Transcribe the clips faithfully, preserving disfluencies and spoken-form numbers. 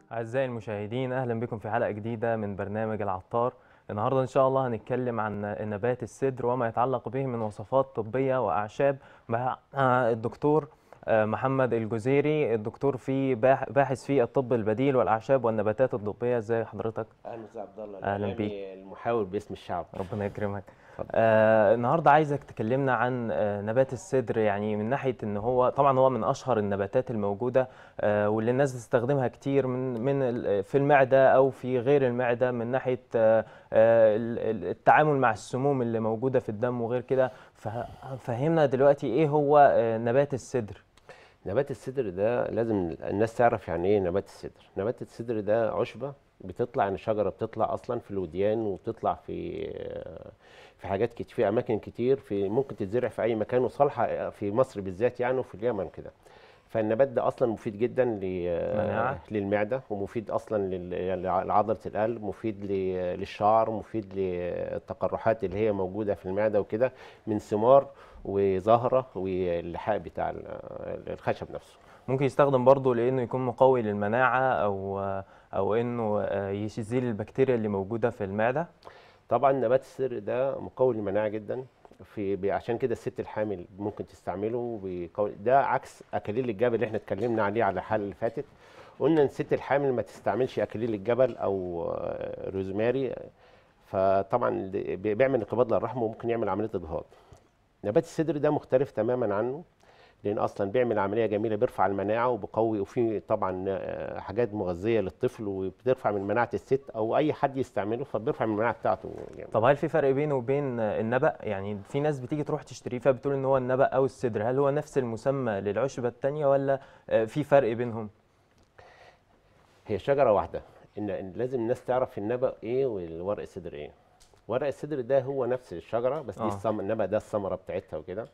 أعزائي المشاهدين، أهلا بكم في حلقة جديدة من برنامج العطار. النهاردة إن شاء الله هنتكلم عن نبات السدر وما يتعلق به من وصفات طبية وأعشاب مع الدكتور محمد الجزيري، الدكتور في باحث في الطب البديل والأعشاب والنباتات الطبية. ازي حضرتك؟ اهلا وسهلا عبد الله أهلا بيك. الاعلامي المحاور باسم الشعب. ربنا يكرمك. اتفضل. آه النهارده عايزك تكلمنا عن آه نبات السدر، يعني من ناحيه ان هو طبعا هو من اشهر النباتات الموجوده، آه واللي الناس بتستخدمها كتير من من ال- في المعده او في غير المعده، من ناحيه آه آه ال- ال- التعامل مع السموم اللي موجوده في الدم وغير كده. ففهمنا دلوقتي ايه هو آه نبات السدر. نبات السدر ده لازم الناس تعرف يعني ايه نبات السدر. نبات السدر ده عشبه بتطلع، يعني شجره بتطلع اصلا في الوديان، وبتطلع في في حاجات كتير، في اماكن كتير، في ممكن تتزرع في اي مكان، وصالحه في مصر بالذات يعني، وفي اليمن كده. فالنبات ده اصلا مفيد جدا ل- مناعه. للمعده، ومفيد اصلا لل- لعضله القلب، مفيد ل- للشعر، مفيد للتقرحات اللي هي موجوده في المعده وكده، من ثمار وزهره واللحاء بتاع ال- الخشب نفسه. ممكن يستخدم برضه لانه يكون مقوي للمناعه، او او انه آه، يزيل البكتيريا اللي موجوده في المعده. طبعا نبات السر ده مقوي للمناعه جدا، في بي- عشان كده الست الحامل ممكن تستعمله بيقوي. ده عكس اكاليل الجبل اللي احنا اتكلمنا عليه على الحلقه اللي فاتت. قلنا ان الست الحامل ما تستعملش اكاليل الجبل او آه، روزماري، فطبعا بي- بيعمل انقباض للرحم وممكن يعمل عمليه اجهاض. نبات السدر ده مختلف تماما عنه، لان اصلا بيعمل عمليه جميله، بيرفع المناعه وبقوي، وفي طبعا آه، حاجات مغذيه للطفل، وبترفع من مناعه الست او اي حد يستعمله، فبيرفع من المناعه بتاعته يعني. طب هل في فرق بينه وبين النبأ؟ يعني في ناس بتيجي تروح تشتريه فبتقول ان هو النبأ او السدر، هل هو نفس المسمى للعشبة التانية ولا آه، في فرق بينهم؟ هي شجره واحده، ان إن لازم الناس تعرف النبأ ايه والورق السدر ايه. ورق السدر ده هو نفس الشجره، بس دي اه. الثمر، النبأ ده الثمره بتاعتها وكده.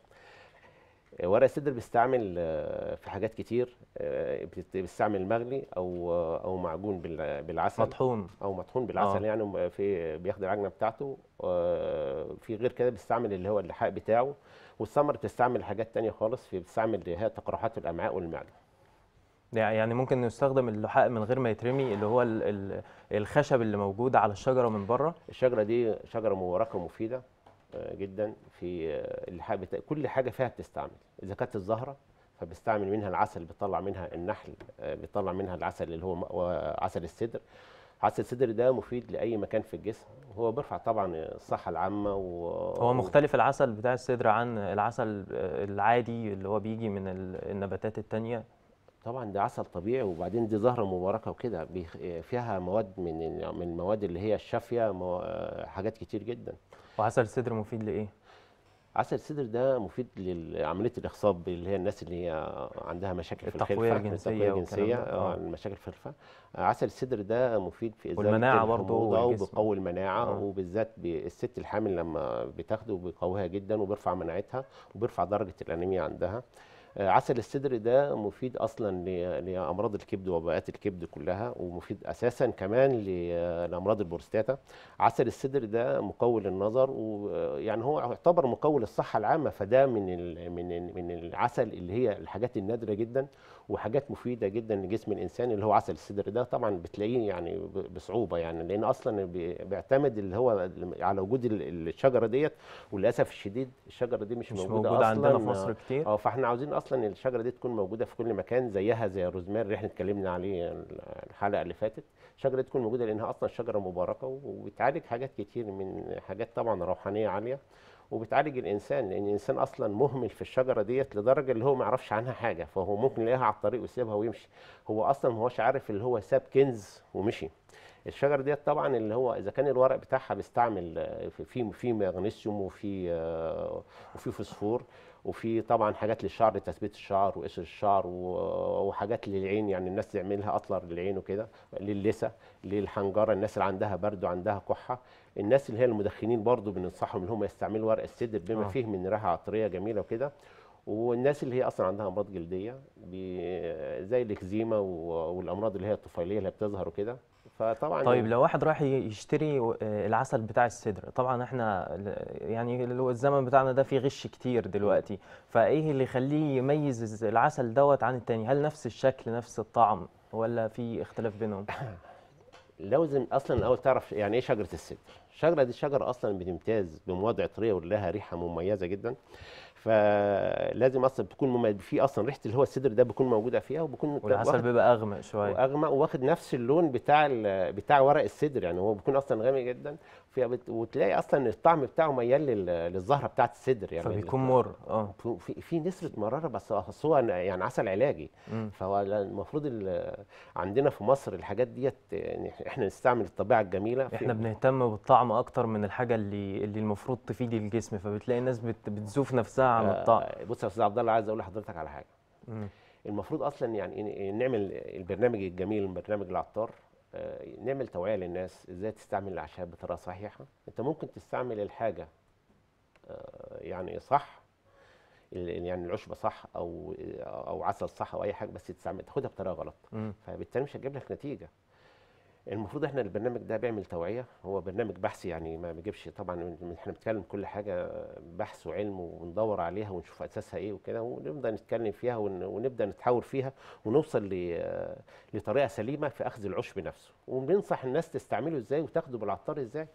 ورق السدر بيستعمل آه، في حاجات كتير، آه، بت- بيستعمل مغلي او آه، او معجون بال- بالعسل، مطحون. او مطحون بالعسل اه. يعني. في بياخد العجنه بتاعته. آه، في غير كده بيستعمل اللي هو اللحاء بتاعه. والثمر بتستعمل حاجات تانية خالص، في بتستعمل اللي هي تقرحات الامعاء والمعده. يعني ممكن يستخدم اللحاء من غير ما يترمي، اللي هو ال- ال- الخشب اللي موجود على الشجرة من بره. الشجره دي شجره مباركه ومفيده آه، جدا في آه، اللحاء بتاع كل حاجه فيها بتستعمل. اذا كانت الزهره فبيستعمل منها العسل، بيطلع منها النحل، آه، بيطلع منها العسل اللي هو م- عسل السدر. عسل السدر ده مفيد لاي مكان في الجسم، وهو بيرفع طبعا الصحه العامه هو و... مختلف العسل بتاع السدر عن العسل آه، العادي اللي هو بيجي من ال- النباتات التانية. طبعا ده عسل طبيعي، وبعدين دي زهره مباركه وكده، بيخ- فيها مواد من من المواد اللي هي الشافيه، مو... حاجات كتير جدا. وعسل السدر مفيد لإيه؟ عسل السدر ده مفيد لعمليه الاخصاب، اللي هي الناس اللي هي عندها مشاكل في التقوية الخلفه، التقويه الجنسية والكلام الجنسيه، ده. اه اه. المشاكل في الخلفه. عسل السدر ده مفيد في ازاله والمناعة برضه الحموضه، والجسم. وبيقوي المناعه، اه. وبالذات بالست الحامل لما بتاخده بيقويها جدا، وبيرفع مناعتها، وبيرفع درجه الانيميا عندها. آه، عسل السدر ده مفيد اصلا ل- لامراض الكبد ووباءات الكبد كلها، ومفيد اساسا كمان ل- لامراض البروستاتا. عسل السدر ده مقوي للنظر، ويعني هو يعتبر مقوي للصحه العامه، فده من ال- من ال- من العسل اللي هي الحاجات النادره جدا، وحاجات مفيده جدا لجسم الانسان، اللي هو عسل السدر ده. طبعا بتلاقيه يعني ب- بصعوبه، يعني لان اصلا بي- بيعتمد اللي هو على وجود ال- الشجره ديت، وللاسف الشديد الشجره دي مش مش موجوده موجودة عندنا في اصلا. مصر كتير. اه فاحنا عاوزين اصلا الشجره دي تكون موجوده في كل مكان، زيها زي الروزماري اللي احنا اتكلمنا عليه الحلقه اللي فاتت. الشجره دي تكون موجوده لانها اصلا شجره مباركه، وبتعالج حاجات كتير، من حاجات طبعا روحانيه عاليه، وبتعالج الانسان، لان الانسان اصلا مهمل في الشجره ديت لدرجه اللي هو ما يعرفش عنها حاجه، فهو ممكن يلاقيها على الطريق ويسيبها ويمشي. هو اصلا ما هوش عارف اللي هو ساب كنز ومشي. الشجر ديت طبعا اللي هو اذا كان الورق بتاعها بيستعمل آه، في في في مغنيسيوم، وفي آه، وفي فوسفور، وفي طبعا حاجات للشعر، لتثبيت الشعر وقشر الشعر، و- وحاجات للعين، يعني الناس تعملها اطلر للعين وكده، للثه، للحنجره، الناس اللي عندها برد وعندها كحه. الناس اللي هي المدخنين برضو بننصحهم ان هم يستعملوا ورق السدر، بما اه. فيه من ريحه عطريه جميله وكده. والناس اللي هي اصلا عندها امراض جلديه، بي- زي الاكزيما و- والامراض اللي هي الطفيليه اللي بتظهر وكده. طيب فطبعا لو واحد راح ي- يشتري آه، العسل بتاع السدر، طبعا احنا ل- يعني اللي هو الزمن بتاعنا ده فيه غش كتير دلوقتي، فايه اللي يخليه يميز العسل دوت عن التاني؟ هل نفس الشكل نفس الطعم؟ ولا في اختلاف بينهم؟ لازم اصلا الاول تعرف يعني ايه شجره السدر. الشجره دي شجره اصلا بتمتاز بمواد عطريه ولها ريحه مميزه جدا، فلازم اصلا تكون مميز في اصلا ريحه اللي هو السدر ده بيكون موجوده فيها، وبيكون والعسل واخد بيبقى اغمق شويه. واغمق واخد نفس اللون بتاع ال- بتاع ورق السدر، يعني هو بيكون اصلا غامق جدا فيها بت... وتلاقي اصلا الطعم بتاعه ميال لل... للزهره بتاعه السدر يعني فبيكون ال- مر اه. في في نسبه مراره، بس أصل هو يعني عسل علاجي. امم. فهو المفروض ال- عندنا في مصر الحاجات ديت يعني احنا نستعمل الطبيعه الجميله احنا في. بنهتم بالطعم اكتر من الحاجه اللي اللي المفروض تفيد الجسم، فبتلاقي الناس بت... بتزوف نفسها عن الطعم. آه، بص يا استاذ عبد الله، عايز اقول لحضرتك على حاجه. امم. المفروض اصلا يعني إن- نعمل البرنامج الجميل، برنامج العطار، آه، نعمل توعيه للناس ازاي تستعمل الاعشاب بطريقه صحيحه. انت ممكن تستعمل الحاجه آه، يعني صح، ال- يعني العشبه صح او او عسل صح او اي حاجه، بس تستعمل تاخدها بطريقه غلط، امم. فبالتالي مش هتجيب لك نتيجه. المفروض احنا البرنامج ده بيعمل توعيه، هو برنامج بحثي يعني ما بيجيبش طبعا، احنا بنتكلم كل حاجه بحث وعلم وندور عليها ونشوف اساسها ايه وكده، ونبدا نتكلم فيها ون- ونبدا نتحاور فيها ونوصل ل- لطريقه سليمه في اخذ العشب نفسه، وبننصح الناس تستعمله ازاي وتاخده بالعطار ازاي.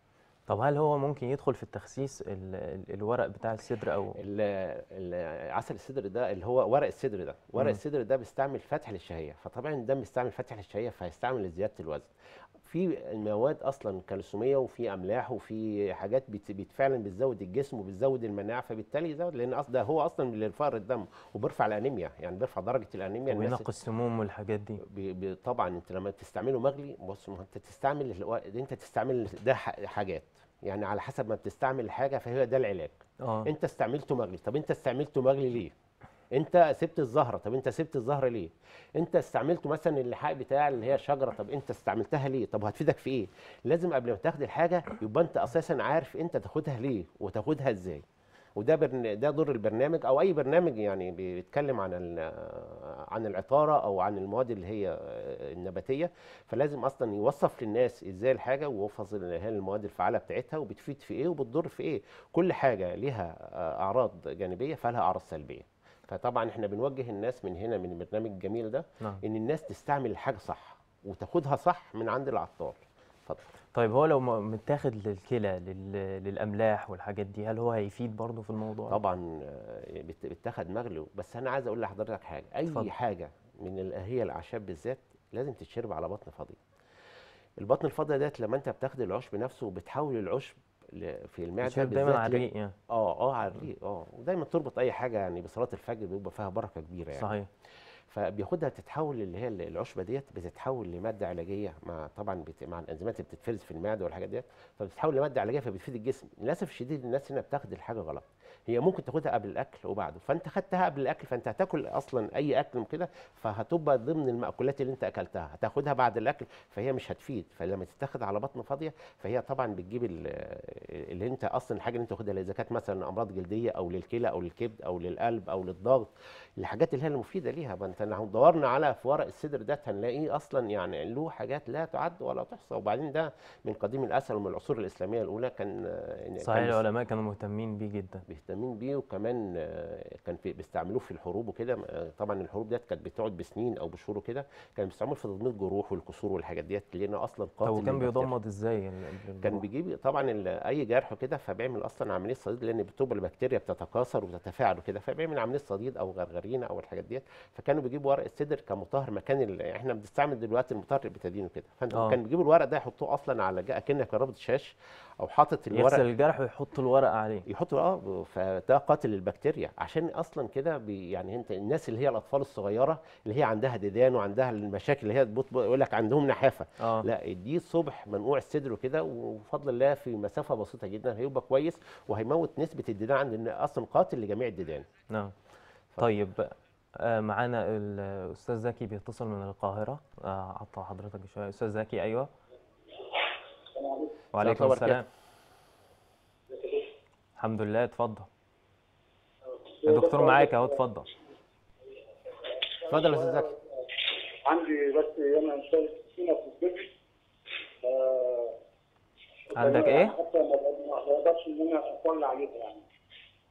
طب هل هو ممكن يدخل في التخسيس ال... ال- الورق بتاع الصدر او؟ ال- ال- عسل السدر ده اللي هو ورق السدر ده، ورق امم. السدر ده بيستعمل فتح للشهيه، فطبعا ده بيستعمل فتح للشهيه فهيستعمل لزياده الوزن. في مواد اصلا كالسيوميه وفي املاح وفي حاجات بت بت- فعلا بتزود الجسم وبتزود المناعه، فبالتالي يزود، لان اصلا ده هو اصلا لفقر الدم وبيرفع الانيميا، يعني بيرفع درجه الانيميا الناس. وينقي السموم والحاجات دي. بي بي طبعا انت لما تستعمله مغلي، بص ما انت تستعمل الو- انت تستعمل ده ح- حاجات، يعني على حسب ما بتستعمل الحاجه فهي ده العلاج. اه. انت استعملته مغلي، طب انت استعملته مغلي ليه؟ انت سبت الزهره، طب انت سبت الزهره ليه؟ انت استعملته مثلا اللحاء بتاع اللي هي الشجره، طب انت استعملتها ليه؟ طب هتفيدك في ايه؟ لازم قبل ما تاخد الحاجه يبقى انت اساسا عارف انت تاخدها ليه وتاخدها ازاي. وده برن... ده دور البرنامج او اي برنامج يعني بيتكلم عن ال... عن العطاره او عن المواد اللي هي النباتيه، فلازم اصلا يوصف للناس ازاي الحاجه، ويوصف اللي هي المواد الفعاله بتاعتها وبتفيد في ايه وبتضر في ايه. كل حاجه ليها اعراض جانبيه فلها اعراض سلبيه. فطبعا احنا بنوجه الناس من هنا من البرنامج الجميل ده نعم. ان الناس تستعمل الحاجه صح وتاخدها صح من عند العطار. اتفضل. طيب هو لو م- متاخد للكلى لل... للاملاح والحاجات دي، هل هو هيفيد برضه في الموضوع ده؟ طبعا آه، بت- بتاخد مغلو، بس انا عايز اقول لحضرتك حاجه، اي اتفضل. حاجه من ال- هي الاعشاب بالذات لازم تتشرب على بطن فاضي. البطن الفاضي ديت لما انت بتاخد العشب نفسه وبتحول العشب ل- في المعده بيتشرب دايما على بالذات ل- الريق يعني. اه اه على الريق، اه ودايما تربط اي حاجه يعني بصلاه الفجر بيبقى فيها بركه كبيره يعني. صحيح. فبياخدها تتحول اللي هي العشبه ديت بتتحول لماده علاجيه، مع طبعا بت... مع الانزيمات اللي بتتفرز في المعده والحاجات ديت، فبتتحول لماده علاجيه فبتفيد الجسم. للاسف الشديد الناس هنا بتاخد الحاجه غلط، هي ممكن تاخدها قبل الاكل وبعده، فانت خدتها قبل الاكل فانت هتاكل اصلا اي اكل كده، فهتبقى ضمن المأكولات اللي انت اكلتها، هتاخدها بعد الاكل فهي مش هتفيد. فلما تتاخد على بطن فاضيه فهي طبعا بتجيب ال- اللي انت اصلا الحاجه اللي انت واخدها، اذا كانت مثلا امراض جلديه او للكلى او للكبد او للقلب او للضغط، الحاجات اللي هي المفيده ليها. ما انت لو دورنا على في ورق الصدر ده هنلاقيه اصلا يعني له حاجات لا تعد ولا تحصى. وبعدين ده من قديم الازل ومن العصور الاسلاميه الاولى كان آه، صحيح، كان بس- العلماء كانوا مهتمين بيه جدا. بيهتمين بيه، وكمان آه، كان في بيستعملوه في الحروب وكده. آه، طبعا الحروب ديت كانت بتقعد بسنين او بشهور وكده، كان بيستعملوا في تضميد الجروح والكسور والحاجات ديت لانه اصلا طب قاتل وكان للبكتيريا. بيضمد ازاي ال- ال- كان الجروح؟ بيجيب طبعا ال- اي جرح كده فبيعمل اصلا عمليه صديد، لان بتبقى البكتيريا بتتكاثر وتتفاعل وكده، فبيعمل عمليه صديد او غرغرينه او الحاجات ديت. فكانوا بيجيبوا ورق السدر كمطهر مكان ال... احنا بنستعمل دلوقتي المطهر البتادين وكده، اه. فكان بيجيبوا الورق ده يحطوه اصلا على جا- اكنك رابط شاش او حاطط يغسل الورق، الجرح ويحط الورق عليه. يحطوا اه فده قاتل للبكتيريا. عشان اصلا كده بي يعني انت الناس اللي هي الاطفال الصغيره اللي هي عندها ديدان وعندها المشاكل اللي هي تبط- يقول لك عندهم نحافه، اه. لا دي الصبح منقوع الصدر وكده، وبفضل الله في مسافه بسيطه جدا هيبقى كويس وهيموت نسبه الديدان عند إن اصلا قاتل لجميع الديدان. نعم. طيب آه، معانا الاستاذ زكي بيتصل من القاهره، آه، عطى حضرتك شويه. استاذ زكي، ايوه. وعليكم الله السلام. الحمد لله، اتفضل. الدكتور معاك اهو، اتفضل. اتفضل يا استاذ زكي. عندي بس انا شايف سكينه في الجسم. آه عندك ايه؟ حتى ما بقدرش ان انا اطلع عليها يعني.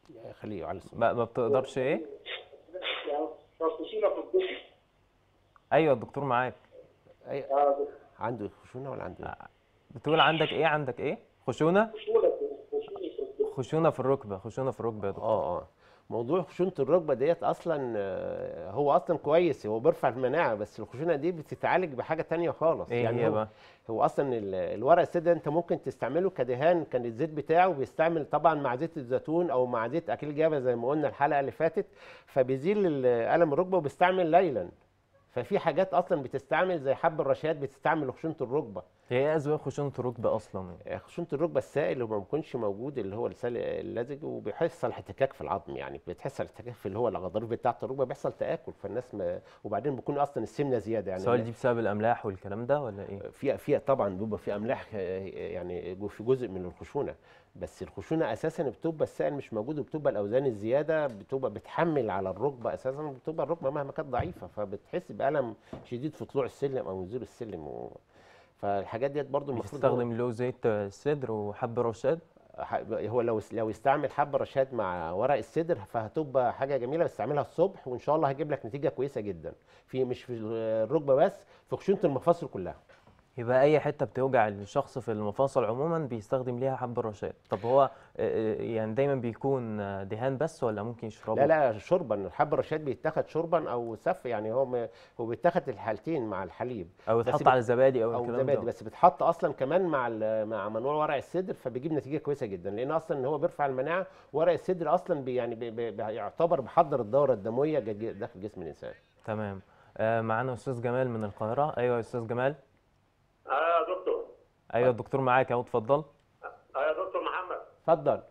خليه على الصوت. ما ما بتقدرش ايه؟ يعني سكينه في الجسم. ايوه الدكتور معاك. أي... اه عنده خشونه ولا عنده ايه؟ بتقول عندك ايه؟ عندك ايه؟ خشونه؟ خشونه خشونه خشونه في الركبه، خشونه في الركبه يا دكتور. اه اه موضوع خشونه الركبه ديت اصلا آه، هو اصلا كويس، هو بيرفع المناعه، بس الخشونه دي بتتعالج بحاجه تانية خالص. ايه يعني هي هو بقى؟ هو اصلا ال- الورق السد ده انت ممكن تستعمله كدهان، كان الزيت بتاعه بيستعمل طبعا مع زيت الزيتون او مع زيت اكل جبل زي ما قلنا الحلقه اللي فاتت، فبيزيل ال- الم الركبه وبيستعمل ليلا. ففي حاجات اصلا بتستعمل زي حب الرشاد بتستعمل لخشونه الركبه. هي ايه اسباب خشونه الركبه اصلا يعني؟ خشونه الركبه السائل اللي ما بيكونش موجود اللي هو السائل اللزج، وبيحصل احتكاك في العظم، يعني بتحصل احتكاك في اللي هو الغضاريف بتاعه الركبه، بيحصل تاكل فالناس ما، وبعدين بيكون اصلا السمنه زياده يعني. السؤال دي بسبب الاملاح والكلام ده ولا ايه؟ في في طبعا بيبقى في املاح آه، يعني جو- في جزء من الخشونه، بس الخشونه اساسا بتبقى السائل مش موجود، وبتبقى الاوزان الزياده بتبقى بتحمل على الركبه اساسا، بتبقى الركبه مهما كانت ضعيفه فبتحس بالم شديد في طلوع السلم او نزول السلم و... فالحاجات ديت برضو المفروض هو بتستخدم له زيت الصدر وحب رشاد؟ ح- هو لو لو استعمل حب رشاد مع ورق السدر فهتبقى حاجه جميله، بس استعملها الصبح وان شاء الله هيجيب لك نتيجه كويسه جدا، في مش في الركبه بس، في خشونه المفاصل كلها. يبقى اي حته بتوجع الشخص في المفاصل عموما بيستخدم ليها حب الرشاد. طب هو آه، آه، يعني دايما بيكون آه، دهان بس ولا ممكن يشربه؟ لا لا شربا، الحب الرشاد بيتاخد شربا او سف، يعني هو م- هو بيتاخد الحالتين مع الحليب، او بس يتحط بت- على زبادي او او الكلام زبادي، ده؟ بس بتحط اصلا كمان مع ال- مع منوع ورق السدر فبيجيب نتيجه كويسه جدا، لان اصلا هو بيرفع المناعه، ورق السدر اصلا بي يعني بي بي بيعتبر بيحضر الدوره الدمويه جد- داخل جسم الانسان. تمام. آه، معانا استاذ جمال من القاهره. ايوه يا استاذ جمال. اه يا دكتور. ايوه الدكتور معاك اهو، اتفضل. اه يا دكتور محمد. اتفضل.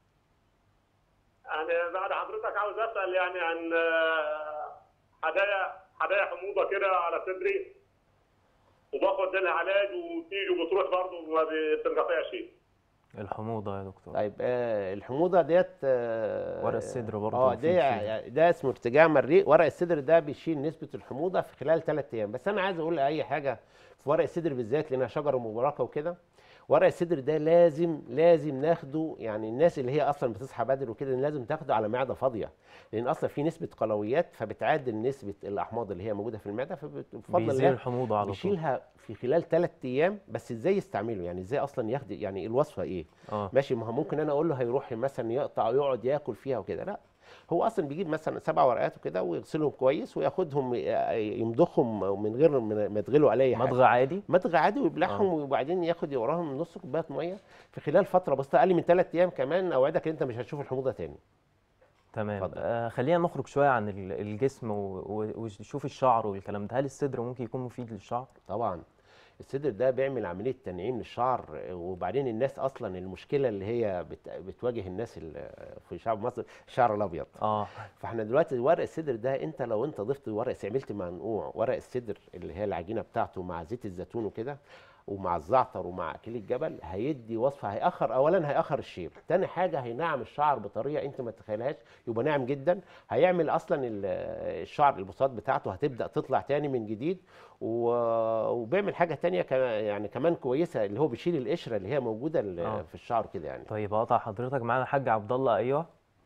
انا بعد حضرتك عاوز اسال يعني عن آه، حدايا حدايا حموضه كده على صدري، وباخد منها علاج وتيجي وبتروح برضه وما بتنقطعش. الحموضه يا دكتور. طيب آه الحموضه ديت آه ورق الصدر برضه اه مفيد ده فيه. يعني ده اسمه ارتجاع مريء، ورق الصدر ده بيشيل نسبه الحموضه في خلال ثلاث ايام. بس انا عايز اقول اي حاجه في ورق الصدر بالذات لانها شجره مباركه وكده، ورق الصدر ده لازم لازم ناخده، يعني الناس اللي هي اصلا بتصحى بدري وكده لازم تاخده على معده فاضيه، لان اصلا في نسبه قلويات فبتعادل نسبه الاحماض اللي هي موجوده في المعده، فبفضل بيزيل الله الحموضه على طول. بيشيلها في خلال ثلاث ايام. بس ازاي يستعمله؟ يعني ازاي اصلا ياخد، يعني الوصفه ايه؟ اه ماشي، ما هو ممكن انا اقول له هيروح مثلا يقطع ويقعد ياكل فيها وكده، لا، هو اصلا بيجيب مثلا سبع ورقات وكده ويغسلهم كويس وياخدهم يمضخهم من غير ما يدغلوا على اي حاجه، مضغ عادي؟ مضغ عادي، ويبلعهم آه. وبعدين ياخد وراهم نص كوبايه ميه في خلال فتره بسيطه اقل من ثلاث ايام، كمان اوعدك ان انت مش هتشوف الحموضه تاني. تمام. اتفضل. آه خلينا نخرج شويه عن ال- الجسم و- و- ونشوف الشعر والكلام ده. هل الصدر ممكن يكون مفيد للشعر؟ طبعا الصدر ده بيعمل عمليه تنعيم للشعر، وبعدين الناس اصلا المشكله اللي هي بت- بتواجه الناس ال- في شعب مصر الشعر الابيض. اه فاحنا دلوقتي ورق الصدر ده انت لو انت ضفت ورق، عملت منقوع ورق الصدر اللي هي العجينه بتاعته مع زيت الزيتون وكده ومع الزعتر ومع اكل الجبل، هيدي وصفه، هيأخر اولا هيأخر الشيب، تاني حاجه هينعم الشعر بطريقه انت ما تتخيلهاش، يبقى ناعم جدا، هيعمل اصلا ال- الشعر البساط بتاعته هتبدا تطلع تاني من جديد، و- وبيعمل حاجه تانيه كمان يعني كمان كويسه اللي هو بيشيل القشره اللي هي موجوده ال- آه. في الشعر كده يعني. طيب اقطع حضرتك. معانا الحاج عبد الله. ايوه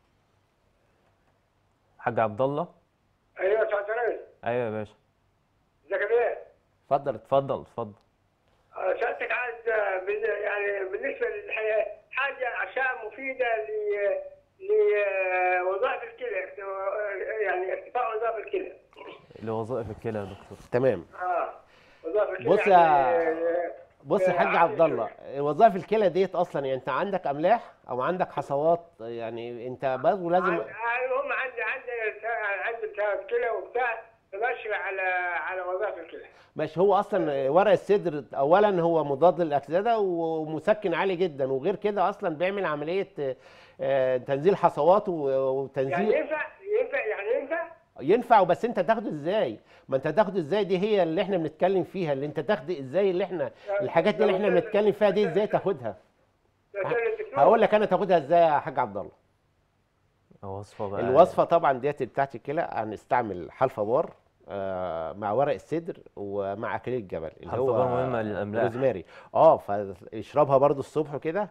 حاج عبد الله. ايوه يا استاذ ريس. ايوه يا باشا. ازيك يا بيه؟ اتفضل. اتفضل اتفضل. آه، سألتك عايز آه، بال- يعني بالنسبه للحياه حاجه عشان مفيده ل لوظائف الكلى، آه، يعني ارتفاع وظائف الكلى. لوظائف الكلى يا دكتور. تمام. اه وظائف الكلى. بص يا- يعني آه، بص يا حاج عبد الله، وظائف الكلى ديت اصلا يعني انت عندك املاح او عندك حصوات، يعني انت برضه لازم. عن- هم عندي عندي عندي التهاب كلى وبتاع، فبشرع على على وظائف الكلى. ماشي، هو اصلا ورق الصدر اولا هو مضاد للاكسده ومسكن عالي جدا، وغير كده اصلا بيعمل عمليه آه، تنزيل حصوات و- يعني وتنزيل. ينفع ينفع يعني ينفع ينفع، بس انت تاخده ازاي؟ ما انت تاخده ازاي دي هي اللي احنا بنتكلم فيها، اللي انت تاخده ازاي، اللي احنا الحاجات دي اللي احنا بنتكلم فيها دي ازاي تاخدها. هقول لك انا تاخدها ازاي يا حاج عبد الله. وصفه بقى. الوصفه طبعا ديت بتاعت الكلى، هنستعمل حلفه بار آه، مع ورق الصدر ومع اكليل الجبل اللي حلفة هو بار مهمة للأملاح. روزماري. اه فيشربها برضو الصبح كده،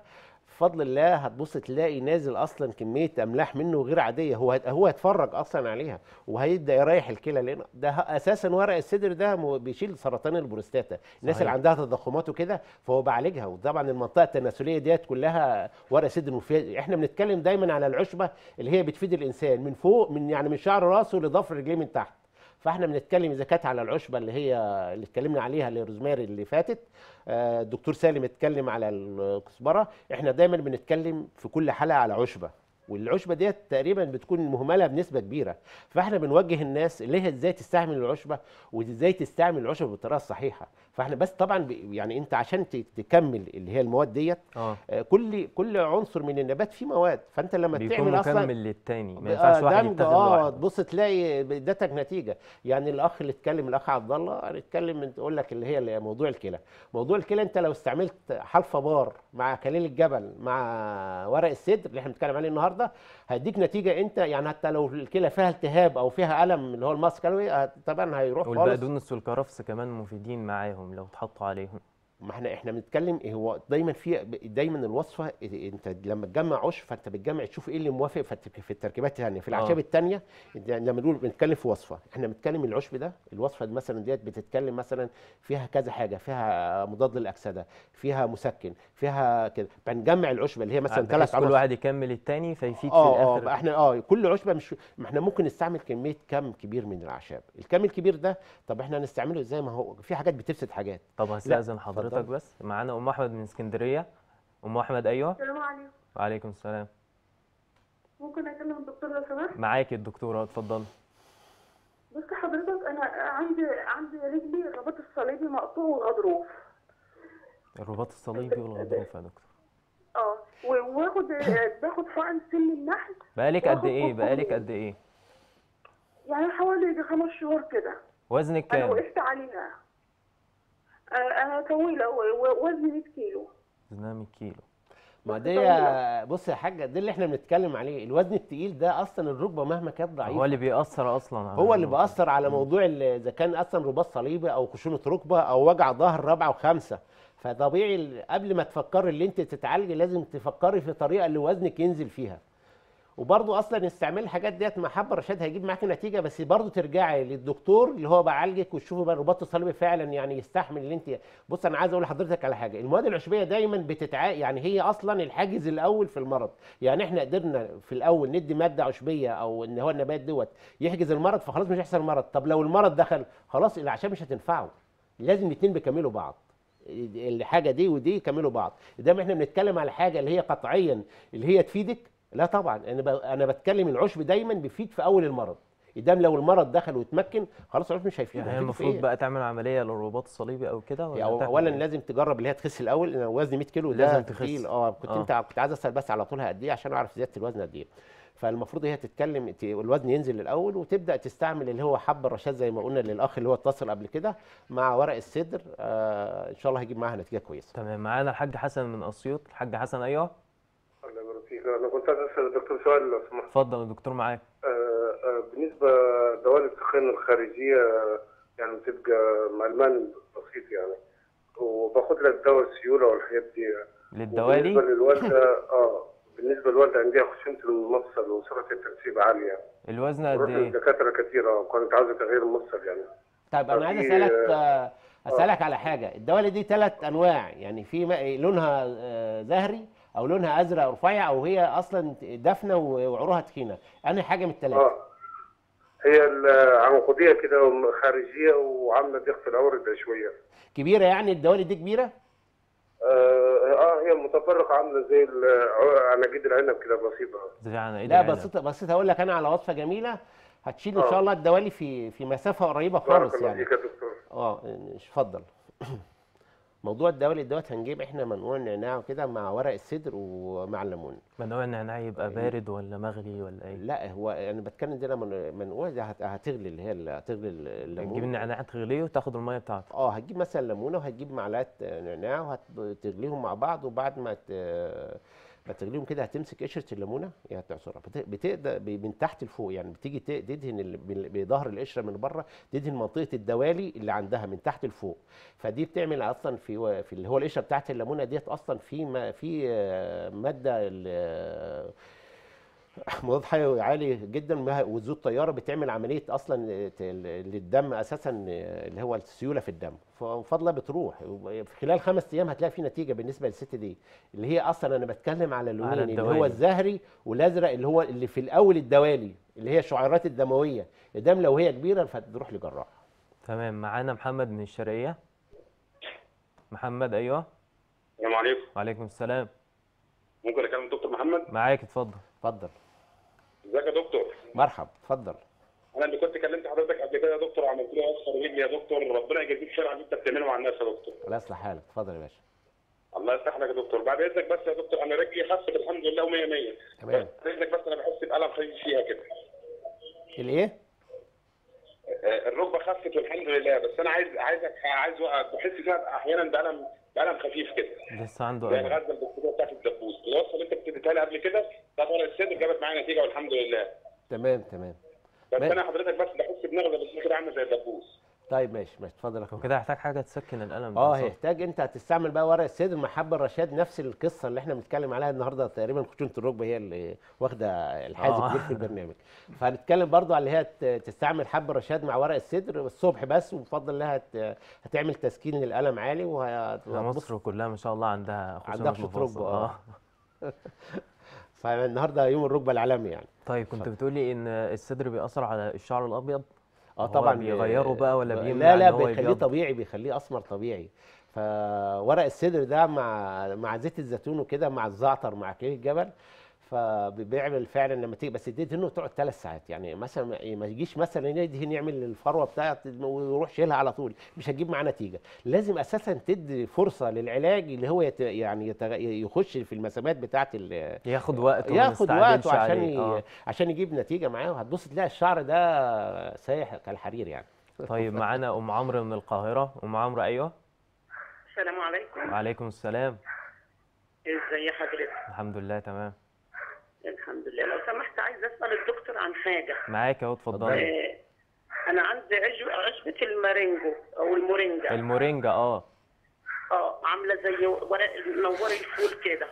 بفضل الله هتبص تلاقي نازل اصلا كميه املاح منه غير عاديه. هو هت- هو هيتفرج اصلا عليها وهيبدا يريح الكلى، لان ده ه- اساسا ورق الصدر ده م- بيشيل سرطان البروستاتا. الناس اللي صحيح. عندها تضخمات وكده فهو بعالجها. وطبعا المنطقه التناسليه ديت كلها ورق صدر مفيد. احنا بنتكلم دايما على العشبه اللي هي بتفيد الانسان من فوق، من يعني من شعر راسه لضفر رجليه من تحت. فاحنا بنتكلم اذا كانت على العشبه اللي هي اللي اتكلمنا عليها اللي روزماري اللي فاتت، آه، الدكتور سالم اتكلم على الكزبره. احنا دايما بنتكلم في كل حلقه على عشبه، والعشبه ديت تقريبا بتكون مهمله بنسبه كبيره. فاحنا بنوجه الناس اللي هي ازاي تستعمل العشبه وازاي تستعمل العشبه بالطريقه الصحيحه. فاحنا بس طبعا ب- يعني انت عشان ت- تكمل اللي هي المواد ديت، اه آه، كل كل عنصر من النبات فيه مواد. فانت لما بيكون تعمل اصلا مكمل للتاني، ما آه، ينفعش واحد دمج، يتاخد اه لوحده. تبص تلاقي ادتك نتيجه. يعني الاخ اللي اتكلم الاخ عبد الله هنتكلم من تقول لك اللي هي اللي موضوع الكلى. موضوع الكلى انت لو استعملت حلفة بار مع كليل الجبل مع ورق السدر اللي احنا بنتكلم عليه النهارده هيديك نتيجه. انت يعني حتى لو الكلى فيها التهاب او فيها الم اللي هو الماسكالوي طبعا هيروح خالص. والبقدونس والكرفس كمان مفيدين معاهم لو اتحطوا عليهم. ما احنا احنا بنتكلم ايه هو دايما في دايما الوصفه إيه، انت لما تجمع عشب فانت بتجمع تشوف ايه اللي موافق في التك- في التركيبات الثانيه في الاعشاب آه. الثانيه. لما نقول بنتكلم في وصفه احنا بنتكلم العشب ده الوصفه دي مثلا ديت بتتكلم مثلا فيها كذا حاجه، فيها مضاد للاكسده، فيها مسكن، فيها كده. بنجمع العشب اللي هي مثلا بحيث ثلاث كل عناصر. واحد يكمل التاني فيفيد في اه اه الاخر. بقى احنا اه كل عشبه مش ما احنا ممكن نستعمل كميه كم كبير من الاعشاب. الكم الكبير ده طب احنا هنستعمله ازاي؟ ما هو في حاجات بتفسد حاجات. طب هستأذن حضرتك اتفضل. بس، معانا ام احمد من اسكندريه. ام احمد ايوه. السلام عليكم. وعليكم السلام. ممكن اكلم الدكتور لو سمحت؟ معاكي الدكتوره، اتفضلي. بص حضرتك، انا عندي عندي رجلي الرباط الصليبي مقطوع والغضروف. الرباط الصليبي والغضروف يا دكتور. اه و- واخد باخد حقن سن النحل. بقالك قد واخد ايه بقالك كورتيزون. قد ايه يعني حوالي يجي خمس شهور كده. وزنك انا كام؟ وقفت عليها. آه، انا طويله و- ووزني مية كيلو. وزنها مية كيلو. ما بس دي طويلة. بص يا حاجه ده اللي احنا بنتكلم عليه. الوزن التقيل ده اصلا الركبه مهما كانت ضعيفه هو اللي بيأثر اصلا على هو اللي الموضوع. بيأثر على موضوع ال- اذا كان اصلا رباط صليبي او خشونه ركبه او وجع ظهر رابعه وخامسه. فطبيعي ال- قبل ما تفكري اللي انت تتعالجي لازم تفكري في طريقه اللي وزنك ينزل فيها. وبرضه اصلا استعمال الحاجات ديت مع حب الرشاد هيجيب معاكي نتيجه، بس برضه ترجعي للدكتور اللي هو بعالجك وتشوفي بقى الرباط الصليبي فعلا يعني يستحمل اللي انت. بص انا عايز اقول لحضرتك على حاجه. المواد العشبيه دايما بتتع يعني هي اصلا الحاجز الاول في المرض. يعني احنا قدرنا في الاول ندي ماده عشبيه او ان هو النبات دوت يحجز المرض فخلاص مش هيحصل مرض. طب لو المرض دخل خلاص الاعشاب مش هتنفعه. لازم الاثنين بيكملوا بعض. الحاجه دي ودي يكملوا بعض. دايما احنا بنتكلم على حاجه اللي هي قطعيا اللي هي تفيدك. لا طبعا انا ب... انا بتكلم العشب دايما بيفيد في اول المرض. قدام لو المرض دخل واتمكن خلاص العشب مش هيفيد. يعني هي هيفيد في المفروض إيه؟ بقى تعمل عمليه للرباط الصليبي او كده ولا يعني تعمل اولا إيه؟ لازم تجرب اللي هي تخس الاول. انا وزني مية كيلو ده لازم تخس. تقيل. اه كنت آه. انت كنت عايز اسال بس على طولها قد ايه عشان اعرف زياده الوزن قد ايه. فالمفروض هي تتكلم ت- الوزن ينزل الاول وتبدا تستعمل اللي هو حب الرشاد زي ما قلنا للاخ اللي هو اتصل قبل كده مع ورق السدر. آه ان شاء الله هيجيب معاها نتيجه كويسه. تمام. معانا الحاج حسن من اسيوط. الحاج حسن ايوه. الله يبارك فيك. انا كنت عايز اسال الدكتور سؤال لو سمحت. اتفضل يا دكتور معاك. آه، آه، بالنسبه لدوال السخان الخارجيه، آه، يعني بتبقى مع المان بسيط يعني، وباخد لها الدواء السيوله والحاجات دي. للدوالي. بالنسبه للوالده اه بالنسبه للوالده عندها خشونه المفصل وسرعه الترسيب عاليه. الوزن قد ورحت ايه؟ لدكاتره كتير اه وكانت عاوزه تغيير المفصل يعني. طيب انا عايز ففي- اسالك آه اسالك على حاجه. الدوالي دي ثلاث انواع يعني في م- لونها آه زهري او لونها ازرق رفيع او هي اصلا دافنه وعروها تخينه. انهي حاجه من الثلاثه؟ اه هي العنقوديه كده خارجيه وعامله ضغط الاورده شويه. كبيره يعني الدوالي دي كبيره؟ اه آه، هي متفرقه عامله زي الع- عناقيد العنب كده بسيطه. زي عن ايد لا العنب. بسيطه بسيطه. هقول لك انا على وصفه جميله هتشيل ان آه. شاء الله الدوالي في في مسافه قريبه بارك خالص الله يعني. فيك يا دكتور. اه اتفضل. موضوع الدوالي دوت هنجيب احنا منقوع النعناع وكده مع ورق السدر ومع الليمون. منوع النعناع يبقى بارد ولا مغلي ولا ايه؟ لا هو انا بتكلم دي لما منقوع ده هت- هتغلي اللي هي اللي هتغلي الليمون. تجيب النعناع تغليه وتاخد الميه بتاعته. اه هتجيب مثلا ليمونه وهتجيب معلقه نعناع وهتغليهم مع بعض. وبعد ما ت... فتغليهم كده هتمسك قشره الليمونه يعني تعصرها بتقدر من تحت لفوق، يعني بتيجي تدهن بظهر القشره من بره، تدهن منطقه الدوالي اللي عندها من تحت لفوق. فدي بتعمل اصلا في في اللي هو القشره بتاعت الليمونه ديت اصلا في في ماده مضاد حيوي عالي جدا وزيوت طياره بتعمل عمليه اصلا للدم اساسا اللي هو السيوله في الدم، فبفضل بتروح في خلال خمس ايام هتلاقي في نتيجه بالنسبه للست دي. اللي هي اصلا انا بتكلم على اللونين اللي هو الزهري والازرق اللي هو اللي في الاول الدوالي اللي هي الشعيرات الدمويه، الدم لو هي كبيره فتروح لجراح. تمام. معانا محمد من الشرقيه. محمد ايوه. السلام عليكم. وعليكم السلام. ممكن اكلم الدكتور محمد؟ معاك، اتفضل. اتفضل. ازيك يا دكتور؟ مرحبا، اتفضل. انا اللي كنت كلمت حضرتك قبل كده يا دكتور، عملت لي اصفر رجلي يا دكتور، ربنا يجازيك خير على اللي انت بتعمله مع الناس يا دكتور. الله يصلح حالك، اتفضل يا باشا. الله يصلح لك يا دكتور. بعد اذنك بس يا دكتور، انا رجلي خفت الحمد لله ومية مية. تمام. بعد اذنك بس انا بحس بألم خفيف فيها كده. الايه؟ الركبه خفت والحمد لله، بس انا عايز عايزك عايز بحس فيها احيانا بألم بألم خفيف كده. لسه عنده يعني غزه الدكتوره بتاعت الدبوس، الوصفه اللي انت ابتديتها لي قبل كده بتاعت ورق الصدر جابت معايا نتيجه والحمد لله. تمام تمام. بس انا حضرتك بس بحس بنغزه بس كده عامله زي الدبوس. طيب ماشي ماشي، اتفضل يا اخويا. وكده هيحتاج حاجه تسكن الالم. اه هيحتاج انت هتستعمل بقى ورق الصدر مع حب الرشاد، نفس القصه اللي احنا بنتكلم عليها النهارده تقريبا. خشونه الركبه هي اللي واخده الحاز كبير في البرنامج، فهنتكلم برضو على اللي هي تستعمل حب الرشاد مع ورق الصدر الصبح بس، وبفضل انها هتعمل تسكين للالم عالي. ومصر كلها ما شاء الله عندها عندها خشونه ركبه. اه فالنهارده يوم الركبه العالمي يعني. طيب كنت بتقولي ان الصدر بيأثر على الشعر الابيض؟ اه طبعا. بيغيره بقى ولا بيمنع؟ لا لا بيخليه طبيعي، بيخليه اسمر طبيعي. فورق الصدر ده مع مع زيت الزيتون وكده مع الزعتر مع كليل الجبل، فبيعمل فعلا لما تيجي بس تدهنه تقعد ثلاث ساعات. يعني مثلا ما يجيش مثلا يدهن يعمل الفروه بتاعته ويروح شيلها على طول، مش هتجيب معاه نتيجه. لازم اساسا تدي فرصه للعلاج اللي هو يت يعني يت يخش في المسامات بتاعه ياخد وقت ياخد وقت عشان آه. عشان يجيب نتيجه معاه، وهتبص تلاقي الشعر ده سايح كالحرير يعني. طيب معانا ام عمرو من القاهره. ام عمرو ايوه. السلام عليكم. وعليكم السلام. ازي حضرتك؟ الحمد لله تمام. الحمد لله. لو سمحت عايزه اسال الدكتور عن حاجه. معاك اهو، اتفضلي. آه انا عندي عشبه المارينجو او المورينجا. المورينجا اه اه عامله زي ورق نور الفول كده.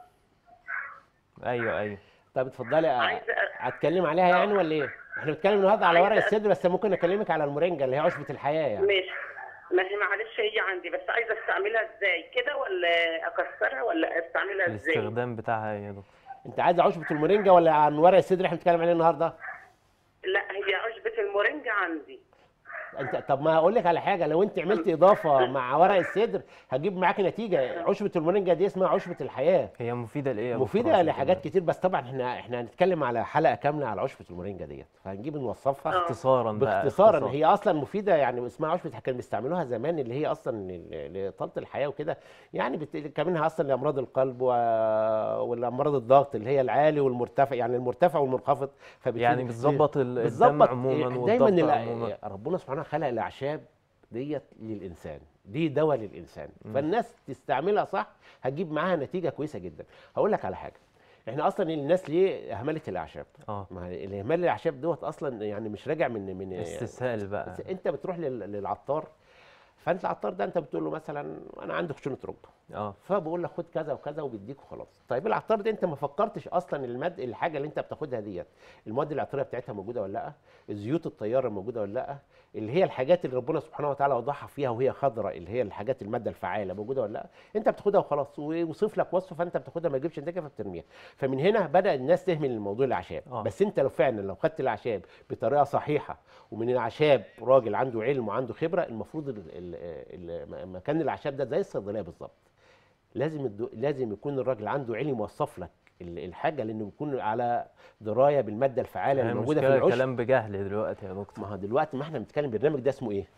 ايوه ايوه. طب اتفضلي، هتكلم عليها يعني ولا ايه؟ احنا بنتكلم النهارده على ورق الصدر، بس ممكن اكلمك على المورينجا اللي هي عشبه الحياه يعني. ماشي. ما هي معلش هي عندي، بس عايزه استعملها ازاي كده، ولا اكسرها ولا استعملها ازاي؟ الاستخدام بتاعها ايه يا دكتور؟ انت عايزه عشبه المورينجا ولا عن ورق الصدر احنا بنتكلم عليه النهارده؟ لا هي عشبه المورينجا عندي. انت طب ما هقول لك على حاجه، لو انت عملت اضافه مع ورق الصدر هتجيب معاكي نتيجه. عشبه المورينجا دي اسمها عشبه الحياه. هي مفيده لايه؟ مفيده لحاجات كتير، بس طبعا احنا احنا هنتكلم على حلقه كامله على عشبه المورينجا ديت، فهنجيب نوصفها اختصارا بقى. باختصارا اختصار. هي اصلا مفيده يعني، اسمها عشبه، كانوا بيستعملوها زمان اللي هي اصلا لطاله الحياه وكده يعني، كمنها اصلا لامراض القلب و... والامراض الضغط اللي هي العالي والمرتفع، يعني المرتفع والمنخفض. يعني بتظبط الدم عموما والضغط عموما. ربنا سبحانه خلق الاعشاب ديت للانسان، دي دواء للانسان. م. فالناس تستعملها صح هتجيب معاها نتيجه كويسه جدا. هقول لك على حاجه، احنا اصلا الناس ليه اهملت الاعشاب؟ اه ما الاهمال الاعشاب دوت اصلا يعني مش راجع من من استسهال بقى. انت بتروح للعطار، فانت العطار ده انت بتقول له مثلا انا عندي خشونه ركبه، اه فبقول لك خد كذا وكذا وبيديك وخلاص. طيب العطار ده انت ما فكرتش اصلا المد الحاجه اللي انت بتاخدها ديت المواد العطريه بتاعتها موجوده ولا لا؟ الزيوت الطياره موجوده ولا لا؟ اللي هي الحاجات اللي ربنا سبحانه وتعالى وضعها فيها وهي خضراء، اللي هي الحاجات الماده الفعاله موجوده ولا لا؟ انت بتاخدها وخلاص، ويوصف لك وصفه فانت بتاخدها ما تجيبش نتيجه فبترميها. فمن هنا بدا الناس تهمل الموضوع الاعشاب. آه. بس انت لو فعلا لو خدت الاعشاب بطريقه صحيحه ومن الاعشاب راجل عنده علم وعنده خبره، المفروض ال ال مكان الاعشاب ده زي الصيدليه بالظبط. لازم الدو... لازم يكون الراجل عنده علم يوصف لك الحاجه، لانه بيكون على درايه بالماده الفعاله اللي موجوده في العشب. كلام بجهل دلوقتي يا دكتور. ما هو دلوقتي ما احنا بنتكلم، برنامج ده اسمه ايه؟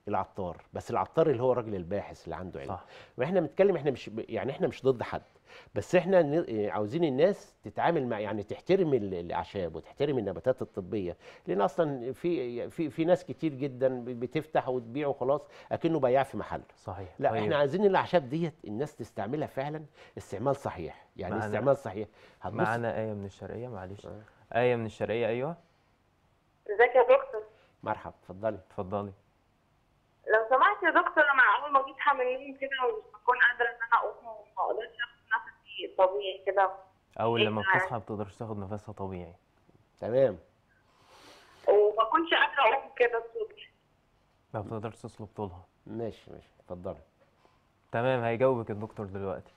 العطار، بس العطار اللي هو الراجل الباحث اللي عنده علم. صح. واحنا بنتكلم، احنا مش يعني احنا مش ضد حد، بس احنا ن- عاوزين الناس تتعامل مع، يعني تحترم ال- الاعشاب وتحترم النباتات الطبيه، لان اصلا في في في ناس كتير جدا بتفتح وتبيع وخلاص اكنه بياع في محل. صحيح. لا طيب. احنا عايزين الاعشاب ديت الناس تستعملها فعلا استعمال صحيح، يعني معنا- استعمال صحيح. هتبص معانا آية من الشرقية، معلش. آه. آية من الشرقية، أيوه ازيك يا دكتور؟ مرحبا، اتفضلي. اتفضلي. لو سمحت يا دكتور، انا اول ما جيت من النوم كده ومش بكون قادره ان انا اقوم وما اقدرش اخد نفسي طبيعي كده، أول لما إيه؟ بتصحى ما بتقدرش تاخد نفسها طبيعي. تمام. وما كنتش قادره اقوم كده الصبح. ما بتقدرش تصلب طولها. ماشي ماشي، اتفضلي. تمام، هيجاوبك الدكتور دلوقتي.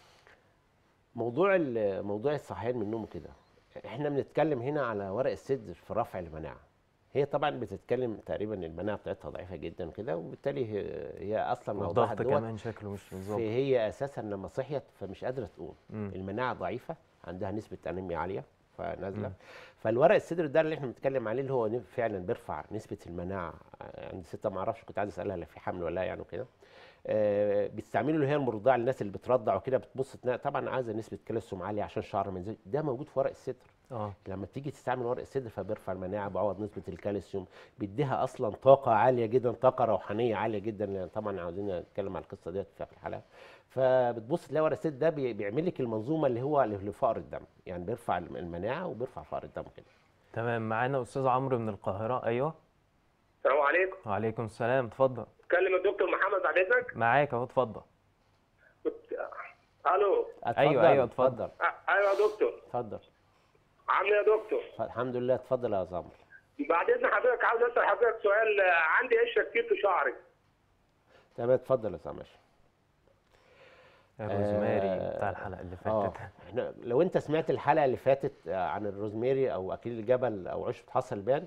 موضوع ال- موضوع الصحيان من النوم كده، احنا بنتكلم هنا على ورق السدر في رفع المناعه. هي طبعا بتتكلم تقريبا المناعه بتاعتها ضعيفه جدا كده، وبالتالي هي, هي اصلا موضوع والضغط الدواء كمان شكله مش مظبوط. فهي اساسا لما صحيت فمش قادره تقوم. مم. المناعه ضعيفه، عندها نسبه انيميا عاليه فنازله. مم. فالورق السدر ده اللي احنا بنتكلم عليه اللي هو ن- فعلا بيرفع نسبه المناعه عند ستة. ما اعرفش، كنت عايز اسالها لا في حمل ولا لا يعني وكده. آه، بيستعملوا اللي هي المرضعه، الناس اللي بترضع وكده بتبص تلاقي طبعا عايزه نسبه كالسيوم عاليه عشان الشعر ما ينزلش، ده موجود في ورق السدر. اه لما تيجي تستعمل ورق السدر فبيرفع المناعه، بيعوض نسبه الكالسيوم، بيديها اصلا طاقه عاليه جدا، طاقه روحانيه عاليه جدا، لان طبعا عاوزين نتكلم عن القصه ديت في الحلقه. فبتبص تلاقي ورق السدر ده بي- بيعمل لك المنظومه اللي هو لفقر الدم، يعني بيرفع المناعه وبيرفع فقر الدم كده. تمام. معانا أستاذ عمرو من القاهرة، أيوه. السلام عليكم. وعليكم السلام، اتفضل. اتكلم الدكتور محمد بعد اذنك. معاك أهو، اتفضل. كنت- الو. اتفضل. أيوه أيوه، اتفضل. اتفضل أ- ايوه يا دكتور. اتفضل. عامل ايه يا دكتور؟ الحمد لله. اتفضل يا زمر. بعد اذن حضرتك عاوز اسال حضرتك سؤال. آه، عندي قشره كتير في شعري. تمام، اتفضل يا زمر. الروزماري آه، بتاع الحلقة اللي اه فاتت. احنا لو انت سمعت الحلقه اللي فاتت آه، عن الروزماري او اكليل الجبل او عشب حصى البان،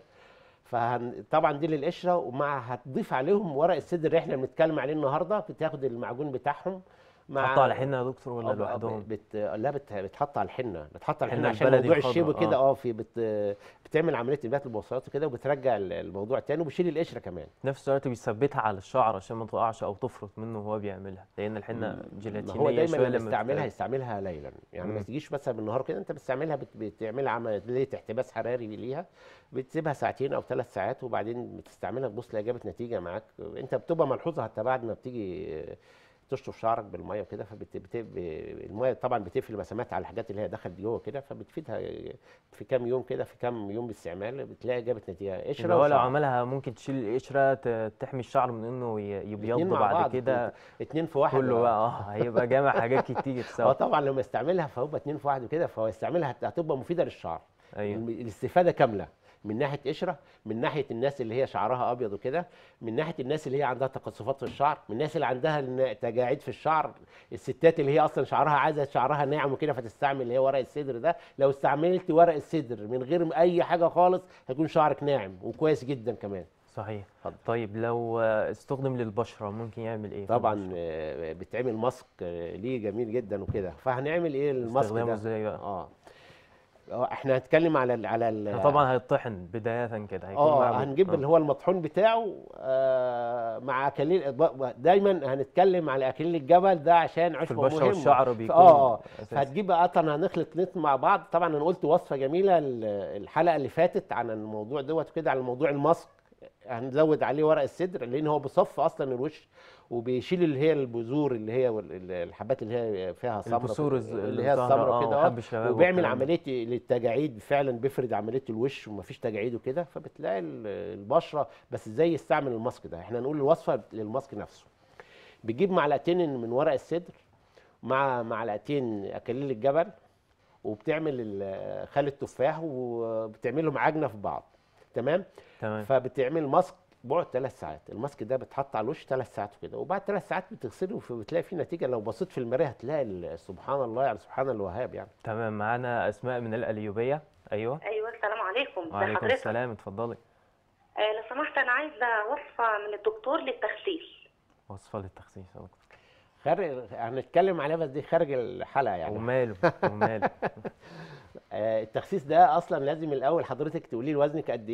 فطبعا دي للقشره، ومع هتضيف عليهم ورق السدر اللي احنا بنتكلم عليه النهارده، بتاخد المعجون بتاعهم مع حطوا على حنة يا دكتور ولا آه، لوحدهم؟ بت... لا بت... بتحط على الحنه، بتحط على الحنة الحنه عشان البلدي موضوع الخضراء، الشيب كده. آه. اه في بت... بتعمل عمليه انبات البويصلات كده، وبترجع ال- الموضوع تاني، وبتشيل القشره كمان. نفس الوقت بيثبتها على الشعر عشان ما تقعش او تفرط منه وهو بيعملها، لان الحنه ما جيلاتينيه هو دايما شويه لما لما يستعملها بتتعمل. يستعملها ليلا، يعني ما مم. تجيش مثلا بالنهار كده، انت بتستعملها بت... بتعمل عمليه احتباس حراري ليها، بتسيبها ساعتين او ثلاث ساعات، وبعدين بتستعملها تبص تلاقي جابت نتيجه معاك. انت بتبقى ملحوظه حتى بعد ما بتيجي تشطف شعرك بالميه وكده، فبت بت... ب- الميه طبعا بتقفل مسامات على الحاجات اللي هي دخلت جوه كده، فبتفيدها في كام يوم كده، في كام يوم باستعمال بتلاقي جابت نتيجه. قشره اللي هو لو وشعر. عملها ممكن تشيل القشره ت- تحمي الشعر من انه ي- يبيض اتنين مع بعد بعض، كده. اتنين في واحد. كله بقى اه هيبقى جامع حاجات كتير اه سوا. طبعا لما يستعملها فهو اتنين في واحد وكده، فهو يستعملها هت- هتبقى مفيده للشعر. ايوه الم- الاستفاده كامله، من ناحيه قشره، من ناحيه الناس اللي هي شعرها ابيض وكده، من ناحيه الناس اللي هي عندها تقصفات في الشعر، من الناس اللي عندها الن- تجاعيد في الشعر، الستات اللي هي اصلا شعرها عايزه شعرها ناعم وكده فتستعمل اللي هي ورق السدر ده. لو استعملت ورق السدر من غير اي حاجه خالص هيكون شعرك ناعم وكويس جدا كمان. صحيح. اتفضل. طيب لو آه، استخدم للبشره ممكن يعمل ايه في طبعا البشرة؟ آه، بتعمل ماسك آه، ليه جميل جدا وكده. فهنعمل ايه الماسك استخدامه ده؟ ازاي بقى؟ اه اه احنا هنتكلم على ال على ال إحنا طبعا هيطحن بدايه كده، هيكون اه معجون. هنجيب آه. اللي هو المطحون بتاعه آه مع اكليل. دايما هنتكلم على اكليل الجبل ده عشان في عشبه البشره مهمه. والشعر ف- بيكون اه اه أساسي. فهتجيب بقى قطن، هنخلط نت مع بعض. طبعا انا قلت وصفه جميله ال- الحلقه اللي فاتت عن الموضوع دوت كده، على موضوع الماسك. هنزود عليه ورق السدر لان هو بيصف اصلا الوش، وبيشيل اللي هي البذور اللي هي وال- ال- الحبات اللي هي فيها سمره، البثور الز- اللي هي الزهرة، السمره آه، كده وحب اه الشباب وبيعمل والكلام ده. عمليه للتجاعيد، فعلا بيفرد عمليه الوش ومفيش تجاعيد وكده، فبتلاقي ال- البشره. بس ازاي يستعمل الماسك ده؟ احنا نقول الوصفه للماسك نفسه. بتجيب معلقتين من ورق السدر مع معلقتين اكاليل الجبل، وبتعمل ال- خل التفاح، وبتعملهم عجنه في بعض. تمام. تمام. فبتعمل ماسك بعد ثلاث ساعات. الماسك ده بيتحط على الوش ثلاث ساعات وكده، وبعد ثلاث ساعات بتغسله وبتلاقي فيه نتيجه. لو بصيت في المرايه هتلاقي ال- سبحان الله، يعني سبحان الوهاب يعني. تمام. معانا اسماء من القليوبيه، ايوه. ايوه السلام عليكم. ازي وعليكم حضرتك؟ السلام، اتفضلي. آه لو سمحت انا عايزه وصفه من الدكتور للتغسيل. وصفه للتخسيس يا دكتور. خارج هنتكلم عليها بس دي خارج الحلقه يعني. وماله وماله. آه، التخسيس ده اصلا لازم الاول حضرتك تقولي لي وزنك قد ايه،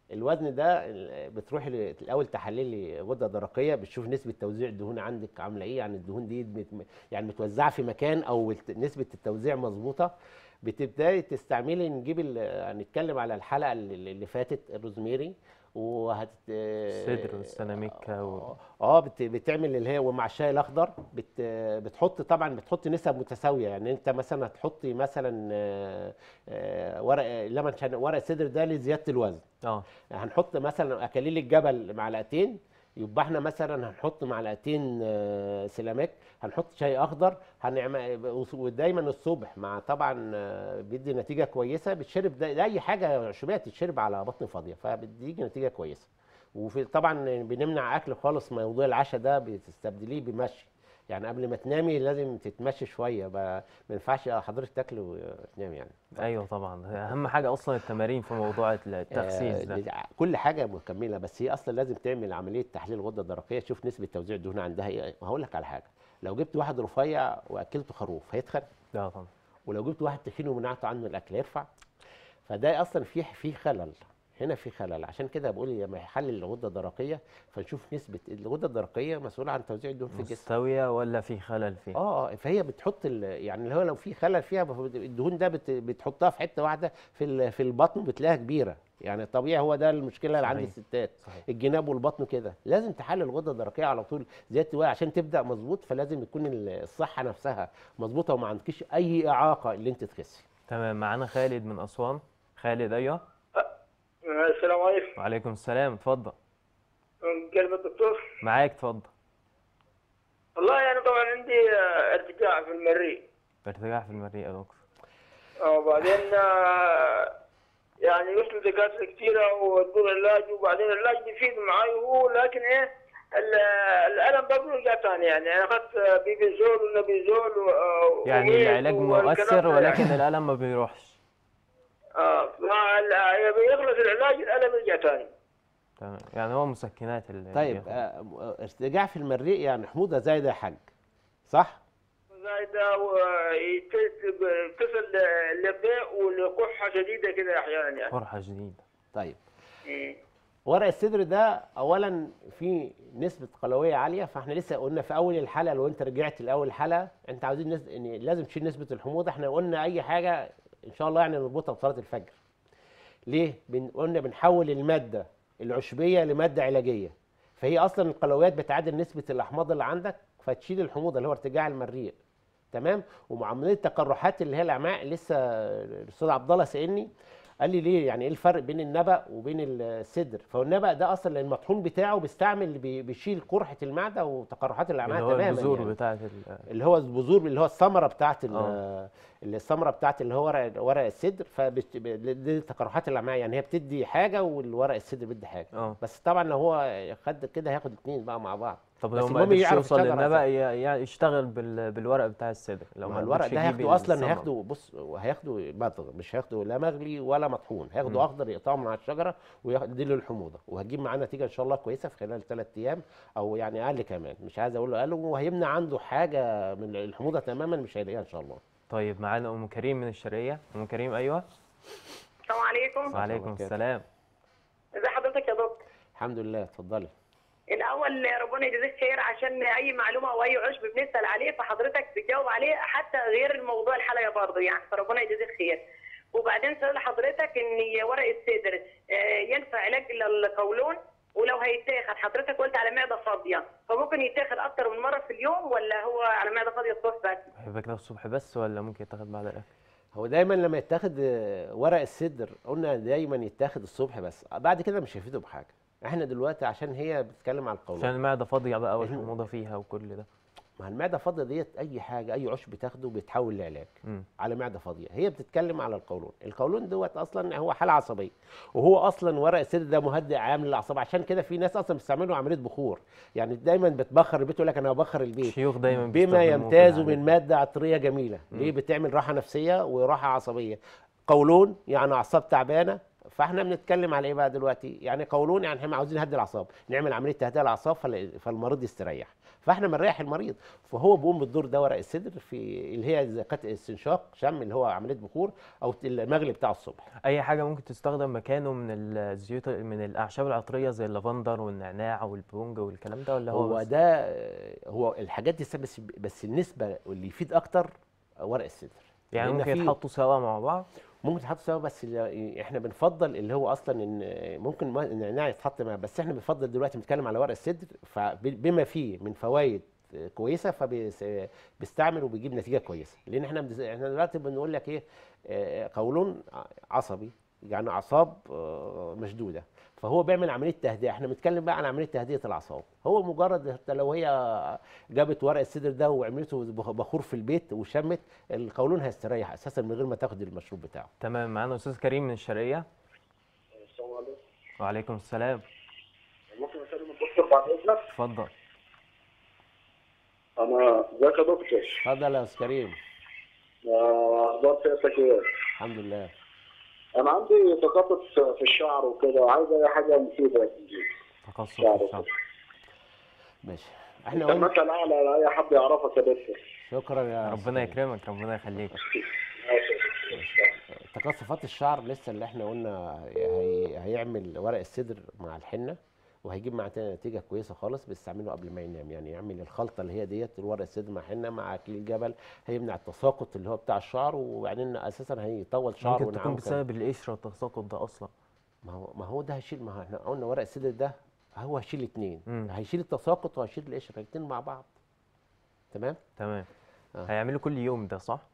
الوزن ده بتروح الاول تحللي غده درقيه، بتشوف نسبه توزيع الدهون عندك عامله ايه، يعني الدهون دي مت يعني متوزعه في مكان او نسبه التوزيع مظبوطه. بتبداي تستعملي، نجيب هنتكلم على الحلقه اللي فاتت الروزميري وهت الصدر والسيناميكا و... اه بت... بتعمل اللي هي ومع الشاي الاخضر بت... بتحط طبعا بتحط نسب متساويه. يعني انت مثلا هتحطي مثلا آه، آه، ورق لما ورق الصدر ده لزياده الوزن، اه هنحط مثلا اكاليل الجبل معلقتين، يبقى احنا مثلا هنحط معلقتين آه، سيلاميك، هنحط شاي اخضر، هنعمل. ودايما الصبح مع طبعا آه، بيدي نتيجه كويسه. بتشرب ده, ده اي حاجه عشوائيه تتشرب على بطن فاضيه فبتديك نتيجه كويسه. وفي طبعا بنمنع اكل خالص، موضوع العشاء ده بتستبدليه بمشي، يعني قبل ما تنامي لازم تتمشي شويه، ما ينفعش حضرتك تاكل وتنامي يعني. ايوه طبعا، اهم حاجه اصلا التمارين في موضوع التخسيس ده. آه كل حاجه مكمله، بس هي اصلا لازم تعمل عمليه تحليل الغده الدرقيه، تشوف نسبه توزيع الدهون عندها ايه. وهقول لك على حاجه، لو جبت واحد رفيع واكلته خروف هيتخن؟ لا طبعا. ولو جبت واحد تخين ومنعته عنه الاكل هيرفع؟ فده اصلا في في خلل هنا، في خلل. عشان كده بقول لما يحلل الغده الدرقيه فنشوف نسبه الغده الدرقيه مسؤوله عن توزيع الدهون في الجسم، مستويه ولا في خلل فيها. اه فهي بتحط يعني اللي هو لو في خلل فيها الدهون ده بت بتحطها في حته واحده في في البطن بتلاقيها كبيره. يعني طبيعي هو ده المشكله اللي عند الستات، صحيح. الجناب والبطن كده لازم تحلل الغده الدرقيه على طول زياده الوزن عشان تبدا مظبوط. فلازم يكون الصحه نفسها مظبوطه وما عندكيش اي اعاقه اللي انت تخسي. تمام. معانا خالد من اسوان. خالد ايوه. السلام عليكم. وعليكم السلام، اتفضل. كلمة الدكتور. معاك، اتفضل. والله يعني طبعا عندي ارتجاع في المريء. ارتجاع في المريء يا دكتور. اه وبعدين يعني وصلوا دكاتره كثيره وادوا علاج، وبعدين العلاج بيفيد معي هو، لكن ايه الالم برضه رجع ثاني. يعني انا اخذت بيبيزول ونبيزول و يعني العلاج مؤثر ولكن يعني الالم ما بيروحش. اه بيخلص العلاج الالم يرجع ثاني. تمام، يعني هو مسكنات اللي طيب آه ارتجاع في المريء يعني حموضه زايده يا حاج، صح؟ زايده وتصل اللباء والقحه شديده كده احيانا يعني. قرحه شديده. طيب إيه؟ ورق الصدر ده اولا فيه نسبه قلويه عاليه، فاحنا لسه قلنا في اول الحلقه، لو انت رجعت لاول حلقه انت عاوزين نس... ان لازم تشيل نسبه الحموضه. احنا قلنا اي حاجه ان شاء الله يعني نربطها بصلاه الفجر. ليه؟ بن... قلنا بنحول الماده العشبيه لماده علاجيه، فهي اصلا القلويات بتعادل نسبه الاحماض اللي عندك فتشيل الحموضه اللي هو ارتجاع المريء. تمام. ومعامليه التقرحات اللي هي الاعماء، لسه الاستاذ عبد الله سالني قال لي ليه يعني ايه الفرق بين النبأ وبين الصدر؟ فالنبأ ده اصلا المطحون بتاعه بيستعمل بيشيل قرحه المعده وتقرحات الاعماء تماما. اللي هو البذور يعني بتاعت اللي هو البذور اللي هو الثمره بتاعت الثمره بتاعت اللي هو ورق ورق الصدر، فدي تقرحات الاعماء. يعني هي بتدي حاجه والورق الصدر بيدي حاجه. أوه. بس طبعا لو هو خد كده هياخد الاثنين بقى مع بعض. طب لو ما قدرش يوصل للنبأ يشتغل بالورق بتاع الصدر. لو ما الورق ده هياخده اصلا هياخده بص هياخده مضغ، مش هياخده لا مغلي ولا مطحون، هياخده اخضر يقطعه من على الشجره ويدي له الحموضه، وهتجيب معاه نتيجه ان شاء الله كويسه في خلال ثلاث ايام او يعني اقل كمان. مش عايز اقول له اقل، وهيمنع عنده حاجه من الحموضه تماما مش هيلاقيها ان شاء الله. طيب معانا ام كريم من الشرقيه. ام كريم ايوه. السلام عليكم. وعليكم السلام. ازي حضرتك يا دكتور؟ الحمد لله، اتفضلي. الاول ربنا يجزيك خير، عشان اي معلومه او اي عشب بنسال عليه فحضرتك بتجاوب عليه حتى غير الموضوع الحلقه برضه يعني، فربنا يجزيك خير. وبعدين سؤال لحضرتك ان ورق الصدر ينفع علاج للقولون، ولو هيتاخد حضرتك قلت على معده فاضيه فممكن يتاخد اكتر من مره في اليوم ولا هو على معده فاضيه الصبح بس؟ بياخد الصبح بس ولا ممكن يتاخد بعد الاكل؟ هو دايما لما يتاخد ورق الصدر قلنا دايما يتاخد الصبح بس، بعد كده مش هيفيده بحاجه. احنا دلوقتي عشان هي بتتكلم على القولون، عشان المعده فاضيه بقى والحموضه فيها وكل ده. ما المعده فاضيه ديت اي حاجه اي عشب بتاخده بيتحول لعلاج م. على معده فاضيه. هي بتتكلم على القولون. القولون دوت اصلا هو حاله عصبيه، وهو اصلا ورق الصدر ده مهدئ عام للاعصاب. عشان كده في ناس اصلا بيستعملوا عمليه بخور، يعني دايما بتبخر البيت، يقول لك انا ببخر البيت. الشيوخ دايما بما يمتاز من ماده عطريه جميله. م. ليه؟ بتعمل راحه نفسيه وراحه عصبيه. قولون يعني اعصاب تعبانه، فاحنا بنتكلم على ايه بقى دلوقتي؟ يعني قولون يعني احنا عاوزين نهدي الاعصاب، نعمل عمليه تهدئه الاعصاب فالمريض يستريح. فاحنا بنريح المريض. فهو بيقوم بالدور ده ورق الصدر في اللي هي اذا كانت استنشاق شم اللي هو عمليه بخور، او المغلي بتاع الصبح. اي حاجه ممكن تستخدم مكانه من الزيوت من الاعشاب العطريه زي اللافندر والنعناع والبونج والكلام ده، ولا هو هو بس؟ ده هو الحاجات دي بس بس النسبه اللي يفيد اكتر ورق الصدر. يعني لأن ممكن في- يتحطوا سوا مع بعض؟ ممكن يتحطوا سوا، بس اللي احنا بنفضل اللي هو اصلا ان ممكن ما- النعناع يتحط معاه، بس احنا بنفضل دلوقتي بنتكلم على ورق الصدر فبما فيه من فوائد كويسه فبيستعمل وبيجيب نتيجه كويسه. لان احنا بنز- احنا دلوقتي بنقول لك ايه، آه، قولون عصبي يعني اعصاب آه، مشدوده، فهو بيعمل عمليه تهدئه. احنا بنتكلم بقى عن عمليه تهدئه الاعصاب. هو مجرد حتى لو هي جابت ورق الصدر ده وعملته بخور في البيت وشمت، القولون هيستريح اساسا من غير ما تاخد المشروب بتاعه. تمام. معانا استاذ كريم من الشرقيه. السلام عليكم. وعليكم السلام. ممكن اسلم الدكتور بعد اذنك؟ اتفضل. انا ازيك يا دكتور؟ اتفضل يا استاذ كريم. آه، اخبار سيادتك ايه؟ الحمد لله. انا عندي تساقط في الشعر وكده، وعايز اي حاجه مفيده يا سيدي. تقصف في شعر الشعر. ماشي. احنا انت قلنا مثل اعلى لاي حد يعرفك يا دكتور. شكرا يا أستاذ ربنا كريم. يكرمك، ربنا يخليك. تقصفات الشعر لسه اللي احنا قلنا هي... هيعمل ورق الصدر مع الحنه وهيجيب معاه نتيجه كويسه خالص، بيستعمله قبل ما ينام. يعني يعمل الخلطه اللي هي ديت الورق الصدر مع حنه مع اكل الجبل، هيمنع التساقط اللي هو بتاع الشعر، وبعدين اساسا هيطول شعره ممكن ونعمه تكون كمان. بسبب القشره التساقط ده اصلا. ما هو ما هو ده هيشيل، ما هو احنا قلنا ورق الصدر ده هو هيشيل الاثنين، مم. هيشيل التساقط وهيشيل القشره الاثنين مع بعض. تمام. تمام. آه. هيعملوا كل يوم ده صح؟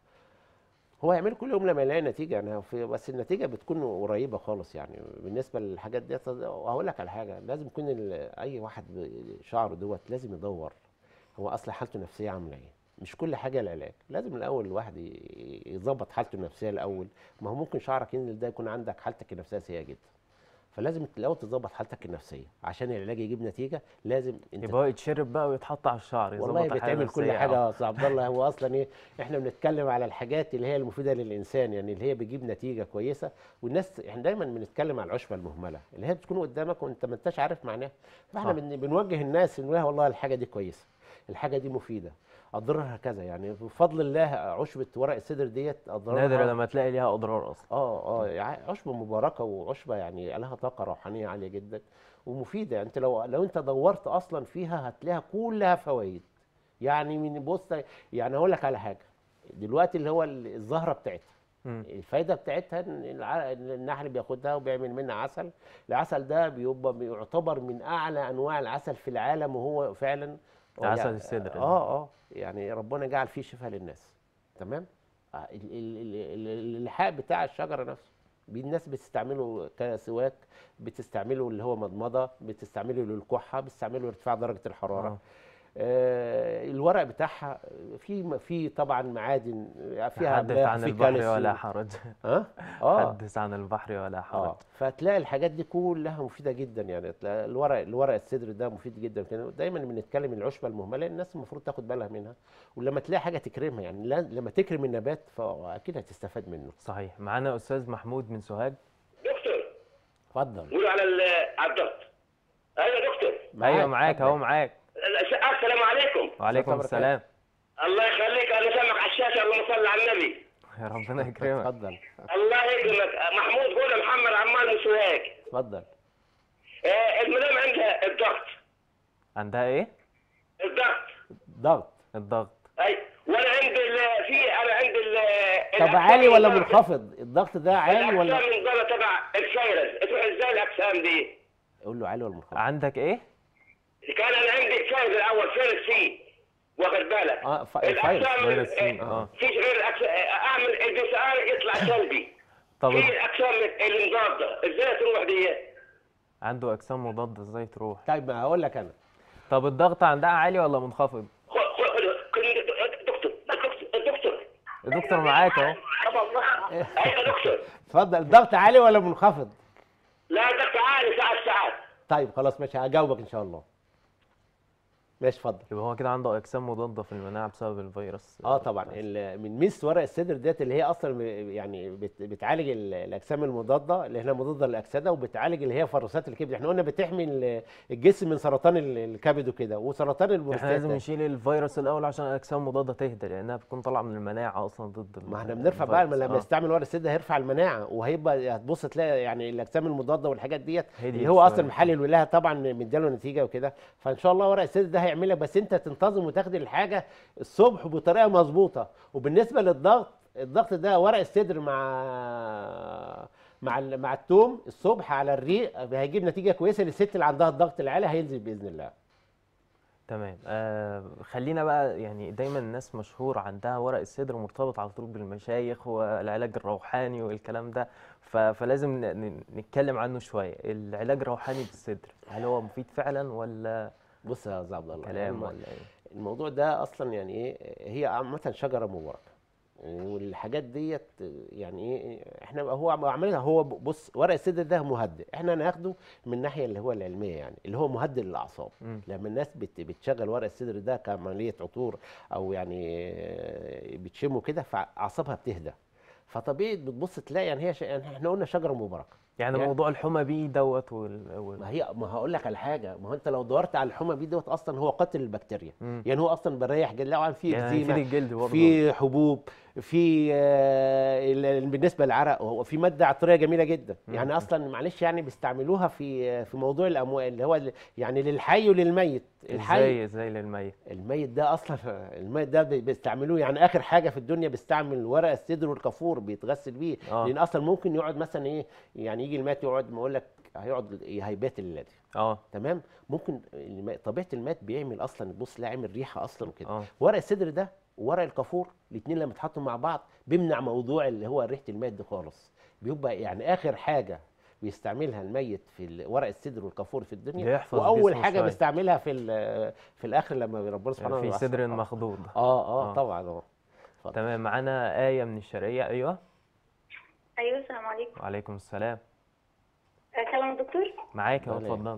هو هيعمل كل يوم لما يلاقي نتيجه يعني، في بس النتيجه بتكون قريبه خالص يعني بالنسبه للحاجات ديت. وهقول لك على حاجه، لازم يكون ال- اي واحد شعره دوت لازم يدور هو اصلا حالته النفسيه عامله ايه. مش كل حاجه العلاج، لازم الاول الواحد ي- يظبط حالته النفسيه الاول. ما هو ممكن شعرك ينزل ده يكون عندك حالتك النفسيه سيئه جدا، فلازم الاول تظبط حالتك النفسيه عشان العلاج يجيب نتيجه. لازم انت يبقى هو يتشرب بقى ويتحط على الشعر يظبط والله الحالة بيتعمل كل النفسية. حاجه آه. يا استاذ عبد الله. هو اصلا ايه، احنا بنتكلم على الحاجات اللي هي المفيده للانسان، يعني اللي هي بتجيب نتيجه كويسه. والناس احنا دايما بنتكلم على العشبه المهمله اللي هي بتكون قدامك وانت ما انتش عارف معناها. فاحنا صح. بن- بنوجه الناس ان والله الحاجه دي كويسه، الحاجه دي مفيده، اضرارها كذا. يعني بفضل الله عشبه ورق الصدر ديت اضرارها نادر لما تلاقي ليها اضرار اصلا. اه اه يعني عشبه مباركه وعشبه يعني لها طاقه روحانيه عاليه جدا ومفيده. انت لو لو انت دورت اصلا فيها هتلاقيها كلها فوائد. يعني من بص، يعني اقول لك على حاجه دلوقتي اللي هو الزهره بتاعتها، مم. الفايده بتاعتها ان الع- إن النحل بياخدها وبيعمل منها عسل. العسل ده بيبقى بيعتبر من اعلى انواع العسل في العالم، وهو فعلا عسل يعني- السدر ده. اه اه يعني ربنا جعل فيه شفاء للناس. تمام. آه، ال- ال- ال- ال- اللحاء بتاع الشجره نفسه بي- الناس بتستعمله كسواك، بتستعمله اللي هو مضمضه، بتستعمله للكحه، بتستعمله لارتفاع درجه الحراره. آه. آه الورق بتاعها في في طبعا معادن فيها حدث أملاح، عن في البحر كالسيوم. ولا حرج. ها اه حدث عن البحر ولا حرج. اه فتلاقي الحاجات دي كلها مفيده جدا. يعني تلاقي الورق الورق الصدر ده مفيد جدا. كده دايما بنتكلم العشبه المهمله الناس المفروض تاخد بالها منها، ولما تلاقي حاجه تكرمها يعني لا- لما تكرم النبات فاكيد هتستفاد منه. صحيح. معانا استاذ محمود من سوهاج. دكتور اتفضل. قولوا على ال- على الضغط. ايوه يا دكتور. ايوه معاك اتفضل. اهو معاك. السلام عليكم. وعليكم الله السلام. الله يخليك، انا سامعك على الشاشه، اللهم صل على النبي. يا ربنا يكرمك. اتفضل الله يكرمك. محمود قول محمد عمار من سوهاج. اتفضل. آه، المدام عندها الضغط. عندها ايه؟ الضغط. ضغط. الضغط. اي وانا عندي ال- في انا عندي ال- طب الأقسام عالي ولا من ضغط- منخفض؟ الضغط ده عالي ولا؟ الاقسام من ضغط تبع الفيروس، تروح ازاي الاقسام دي؟ قول له عالي ولا منخفض؟ عندك ايه؟ كان انا عندي الفيروس الاول فيروس سي، واخد بالك؟ اه ف- الفيروس. الاقسام فيروس سي، آه، اه. فيش غير الأقسام. اعمل البي سي ار يطلع سلبي. طب في الاقسام اللي مضاده، ازاي تروح دي؟ عنده اجسام مضاده ازاي تروح؟ طيب ما هقول لك انا. طب الضغط عندها عالي ولا منخفض؟ خ- خ- دكتور دكتور دكتور الدكتور معاك اهو. ايوه يا دكتور. اتفضل. الضغط عالي ولا منخفض؟ لا ضغط عالي ساعات ساعات. طيب خلاص ماشي هجاوبك ان شاء الله. ماشي اتفضل. يبقى هو كده عنده اجسام مضاده في المناعه بسبب الفيروس. اه طبعا ال- من ميزه ورق الصدر ديت اللي هي اصلا ب- يعني بت- بتعالج ال- الاجسام المضاده اللي هي مضاده للاكسده، وبتعالج اللي هي فيروسات الكبد. احنا قلنا بتحمي ال- الجسم من سرطان ال- الكبد وكده وسرطان احنا لازم البروستاتا. نشيل الفيروس الاول عشان الاجسام المضاده تهدى، لانها بتكون طالعه من المناعه اصلا ضد ال- ما احنا بنرفع بقى الفيروس. لما آه. نستعمل ورق الصدر هيرفع المناعه، وهيبقى هتبص تلاقي يعني الاجسام المضاده والحاجات ديت هديت اللي هو اصلا شوية. محلل لها طبعا مديله نتيجه وكده. فان شاء الله ورق الصدر ده هيعمل لك، بس انت تنتظم وتاخد الحاجه الصبح بطريقه مظبوطه. وبالنسبه للضغط، الضغط ده ورق الصدر مع مع ال- مع التوم الصبح على الريق هيجيب نتيجه كويسه للست اللي عندها الضغط العالي، هينزل باذن الله. تمام. آه خلينا بقى، يعني دايما الناس مشهور عندها ورق الصدر مرتبط على طول بالمشايخ والعلاج الروحاني والكلام ده، ف- فلازم ن- ن- نتكلم عنه شويه. العلاج الروحاني بالصدر هل هو مفيد فعلا ولا بص يا استاذ عبد الله، كلام الم- ولا ايه؟ الموضوع ده اصلا يعني ايه، هي عامه شجره مباركه والحاجات ديت يعني ايه. احنا هو عملها هو بص ورق الصدر ده مهدئ، احنا هناخده من الناحيه اللي هو العلميه يعني اللي هو مهدئ للاعصاب. مم. لما الناس بت بتشغل ورق الصدر ده كعمليه عطور او يعني آه، بتشمه كده فاعصابها بتهدى. فطبيعي بتبص تلاقي يعني هي ش... يعني احنا قلنا شجره مباركه. يعني يعني- موضوع الحمى بيه دوت وال... وال... ما هي ما هقول لك على حاجه، ما هو انت لو دورت على الحمى بيه دوت اصلا هو قاتل البكتيريا. مم. يعني هو اصلا بيريح جلد، لو في يعني هيفيد اكزيما، الجلد برضه. في حبوب، في آه، ال- بالنسبه للعرق هو في ماده عطريه جميله جدا. مم. يعني اصلا معلش يعني بيستعملوها في في موضوع الاموال اللي هو ال- يعني للحي وللميت. الحي ازاي ازاي للميت؟ الميت ده اصلا الميت ده بي- بيستعملوه يعني اخر حاجه في الدنيا بيستعمل ورق الصدر والكافور بيتغسل بيه. آه. لان اصلا ممكن يقعد مثلا ايه، يعني يجي الميت يقعد ما اقول لك هيقعد هيبات الليله دي. اه تمام. ممكن الم- طبيعه المات بيعمل اصلا بص لا عامل ريحه اصلا وكده. اه ورق الصدر ده وورق الكافور الاثنين لما يتحطوا مع بعض بيمنع موضوع اللي هو ريحه الميت ده خالص. بيبقى يعني اخر حاجه بيستعملها الميت في ال- ورق الصدر والكافور في الدنيا، بيحفظ واول جسمه حاجه شوية. بيستعملها في ال- في الاخر لما ربنا سبحانه يعني في وتعالى صدر آه. مخضوض. اه اه آه. طبعا اه. اتفضل. تمام. معانا آية من الشرقية. ايوه ايوه السلام عليكم. وعليكم السلام. سلام يا دكتور. معاك اهو، ولا اتفضل.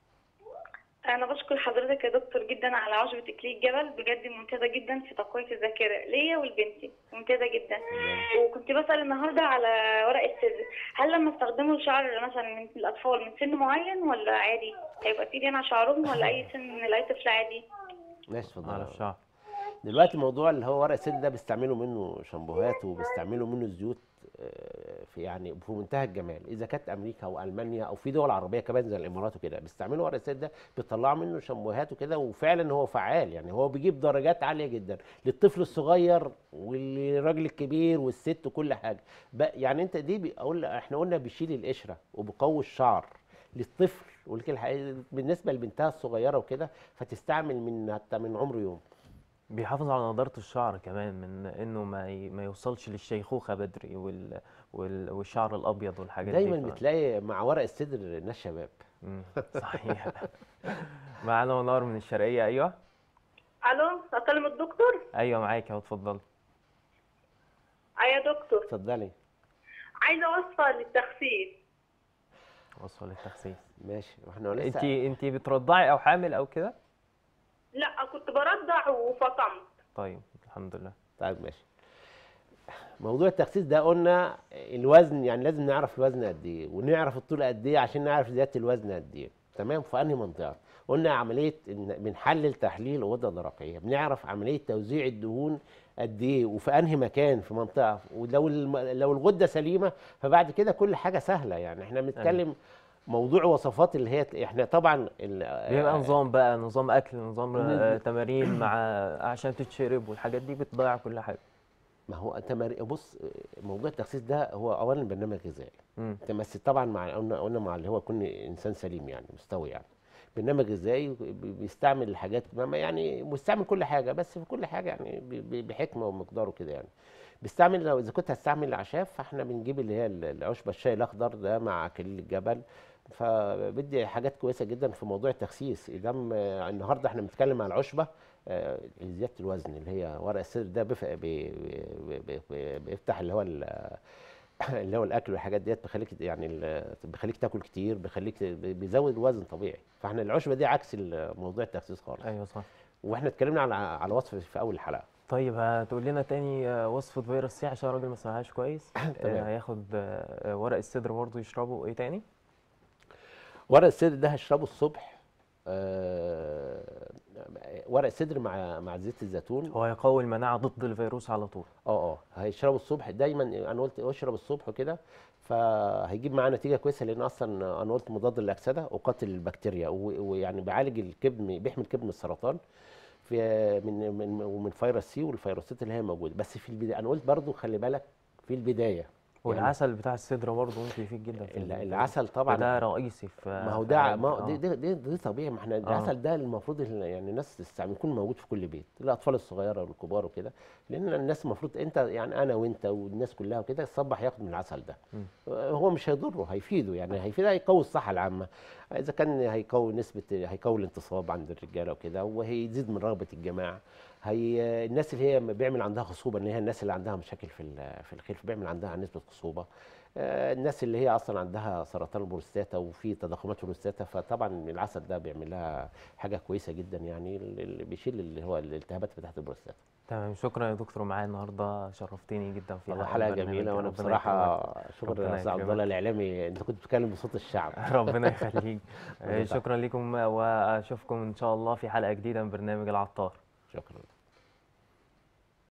انا بشكر حضرتك يا دكتور جدا على عشبة اكليل الجبل، بجد ممتازه جدا في تقويه الذاكره ليا ولبنتي، ممتازه جدا. وكنت بسال النهارده على ورق الصدر، هل لما استخدمه لشعر مثلا من الاطفال من سن معين ولا عادي؟ هيبقى في دهن على شعرهم ولا اي سن من اي طفل عادي؟ ماشي اتفضل. على الشعر. دلوقتي موضوع اللي هو ورق الصدر ده بيستعملوا منه شامبوهات وبيستعملوا منه زيوت آه، في يعني في منتهى الجمال. اذا كانت امريكا او المانيا او في دول عربيه كمان زي الامارات وكده بيستعملوا ورق الصدر ده، بيطلعوا منه شامبوهات وكده، وفعلا هو فعال. يعني هو بيجيب درجات عاليه جدا للطفل الصغير والراجل الكبير والست وكل حاجه. بق- يعني انت دي بقول احنا قلنا بيشيل القشره وبيقوي الشعر للطفل ولكن الحقيقة بالنسبه لبنتها الصغيره وكده فتستعمل من حتى من عمر يوم. بيحافظ على نضارة الشعر كمان من انه ما ي... ما يوصلش للشيخوخة بدري وال... وال... والشعر الابيض والحاجات دايما دي. ف... بتلاقي مع ورق الصدر ناس شباب. مم، صحيح. معانا منار من الشرقية. ايوه الو، اكلم الدكتور؟ ايوه معاك اهو، اتفضل. ايوه يا دكتور، اتفضلي. عايزه وصفه للتخسيس. وصفة للتخسيس. ماشي واحنا لسه. انت انت بترضعي او حامل او كده؟ لا، كنت برضع وفطمت. طيب الحمد لله. طيب ماشي. موضوع التخسيس ده قلنا الوزن، يعني لازم نعرف الوزن قد ايه ونعرف الطول قد ايه عشان نعرف زياده الوزن قد ايه. تمام. في انهي منطقه؟ قلنا عمليه إن بنحلل تحليل غده درقيه، بنعرف عمليه توزيع الدهون قد ايه وفي انهي مكان في منطقه. ولو الم... لو الغده سليمه فبعد كده كل حاجه سهله. يعني احنا بنتكلم موضوع وصفات اللي هي احنا طبعا ال... بيبقى نظام بقى، نظام اكل، نظام نظام. آه، تمارين مع عشان تتشرب والحاجات دي بتضيع كل حاجه. ما هو انت مر- بص، موضوع التخسيس ده هو اولا برنامج غذائي. مم. انت بس طبعا مع قلنا قلنا مع اللي هو يكون انسان سليم يعني مستوي. يعني برنامج غذائي بي- بيستعمل الحاجات ما يعني بيستعمل كل حاجه، بس في كل حاجه يعني ب- ب- بحكمه ومقداره كده. يعني بيستعمل لو اذا كنت هتستعمل الاعشاب فاحنا بنجيب اللي هي العشبه الشاي الاخضر ده مع اكليل الجبل، فبدي حاجات كويسه جدا في موضوع التخسيس. اذا النهارده احنا بنتكلم عن العشبه آه، زياده الوزن اللي هي ورق الصدر ده بيف- بي- بي- بي- بي- بيفتح اللي هو ال- اللي هو الاكل والحاجات ديت بيخليك يعني ال- بيخليك تاكل كتير، بيخليك بيزود الوزن طبيعي. فاحنا العشبه دي عكس موضوع التخسيس خالص. ايوه صح. واحنا اتكلمنا على على وصفه في اول الحلقه. طيب هتقول لنا تاني آه، وصفة فيروس سي عشان الراجل ما سمعهاش كويس. تمام. آه، هياخد آه، ورق السدر برضه يشربه، ايه تاني؟ ورق السدر ده هشربه الصبح. آه، ورق السدر مع مع زيت الزيتون. هو هيقوي المناعة ضد الفيروس على طول. اه اه هيشربه الصبح دايما. انا قلت اشرب الصبح وكده، فهيجيب معاه نتيجه كويسه، لان اصلا انا قلت مضاد للاكسده وقاتل البكتيريا، و- ويعني بيعالج الكبد، بيحمي الكبد من السرطان في من من ومن فيروس سي والفيروسات اللي هي موجوده. بس في البدايه انا قلت برضو خلي بالك في البدايه. والعسل بتاع السدر برضه ممكن يفيد جدا في ال- ال- العسل طبعا ده رئيسي في ما هو في ده علاج- ما هو آه. دي دي, دي, دي طبيعي. ما احنا العسل ده المفروض ال- يعني الناس تستعمل، يكون موجود في كل بيت، الاطفال الصغيره والكبار وكده، لان الناس المفروض انت يعني انا وانت والناس كلها وكده الصبح ياخد من العسل ده. مم. هو مش هيضره، هيفيده، يعني هيفيده، هيقوي الصحه العامه. اذا كان هيقوي نسبه، هيقوي الانتصاب عند الرجاله وكده، وهيزيد من رغبه الجماعه. هي الناس اللي هي بيعمل عندها خصوبه، ان هي الناس اللي عندها مشاكل في ال- في الخلف بيعمل عندها نسبه خصوبه. آه، الناس اللي هي اصلا عندها سرطان البروستاتا وفي تضخمات في البروستاتا، فطبعا العسل ده بيعمل لها حاجه كويسه جدا، يعني اللي بيشيل اللي هو الالتهابات بتاعت البروستاتا. تمام، شكرا يا دكتور معايا النهارده، شرفتني جدا في والله حلقة حلقه البرنامج. جميله، وانا ربنا بصراحه يكرمك. شكرا ربنا يا استاذ عبد يكرمك. الله الاعلامي، انت كنت بتتكلم بصوت الشعب. ربنا يخليك. الله شكرا لكم، واشوفكم ان شاء الله في حلقة جديدة من برنامج العطار. شكرا.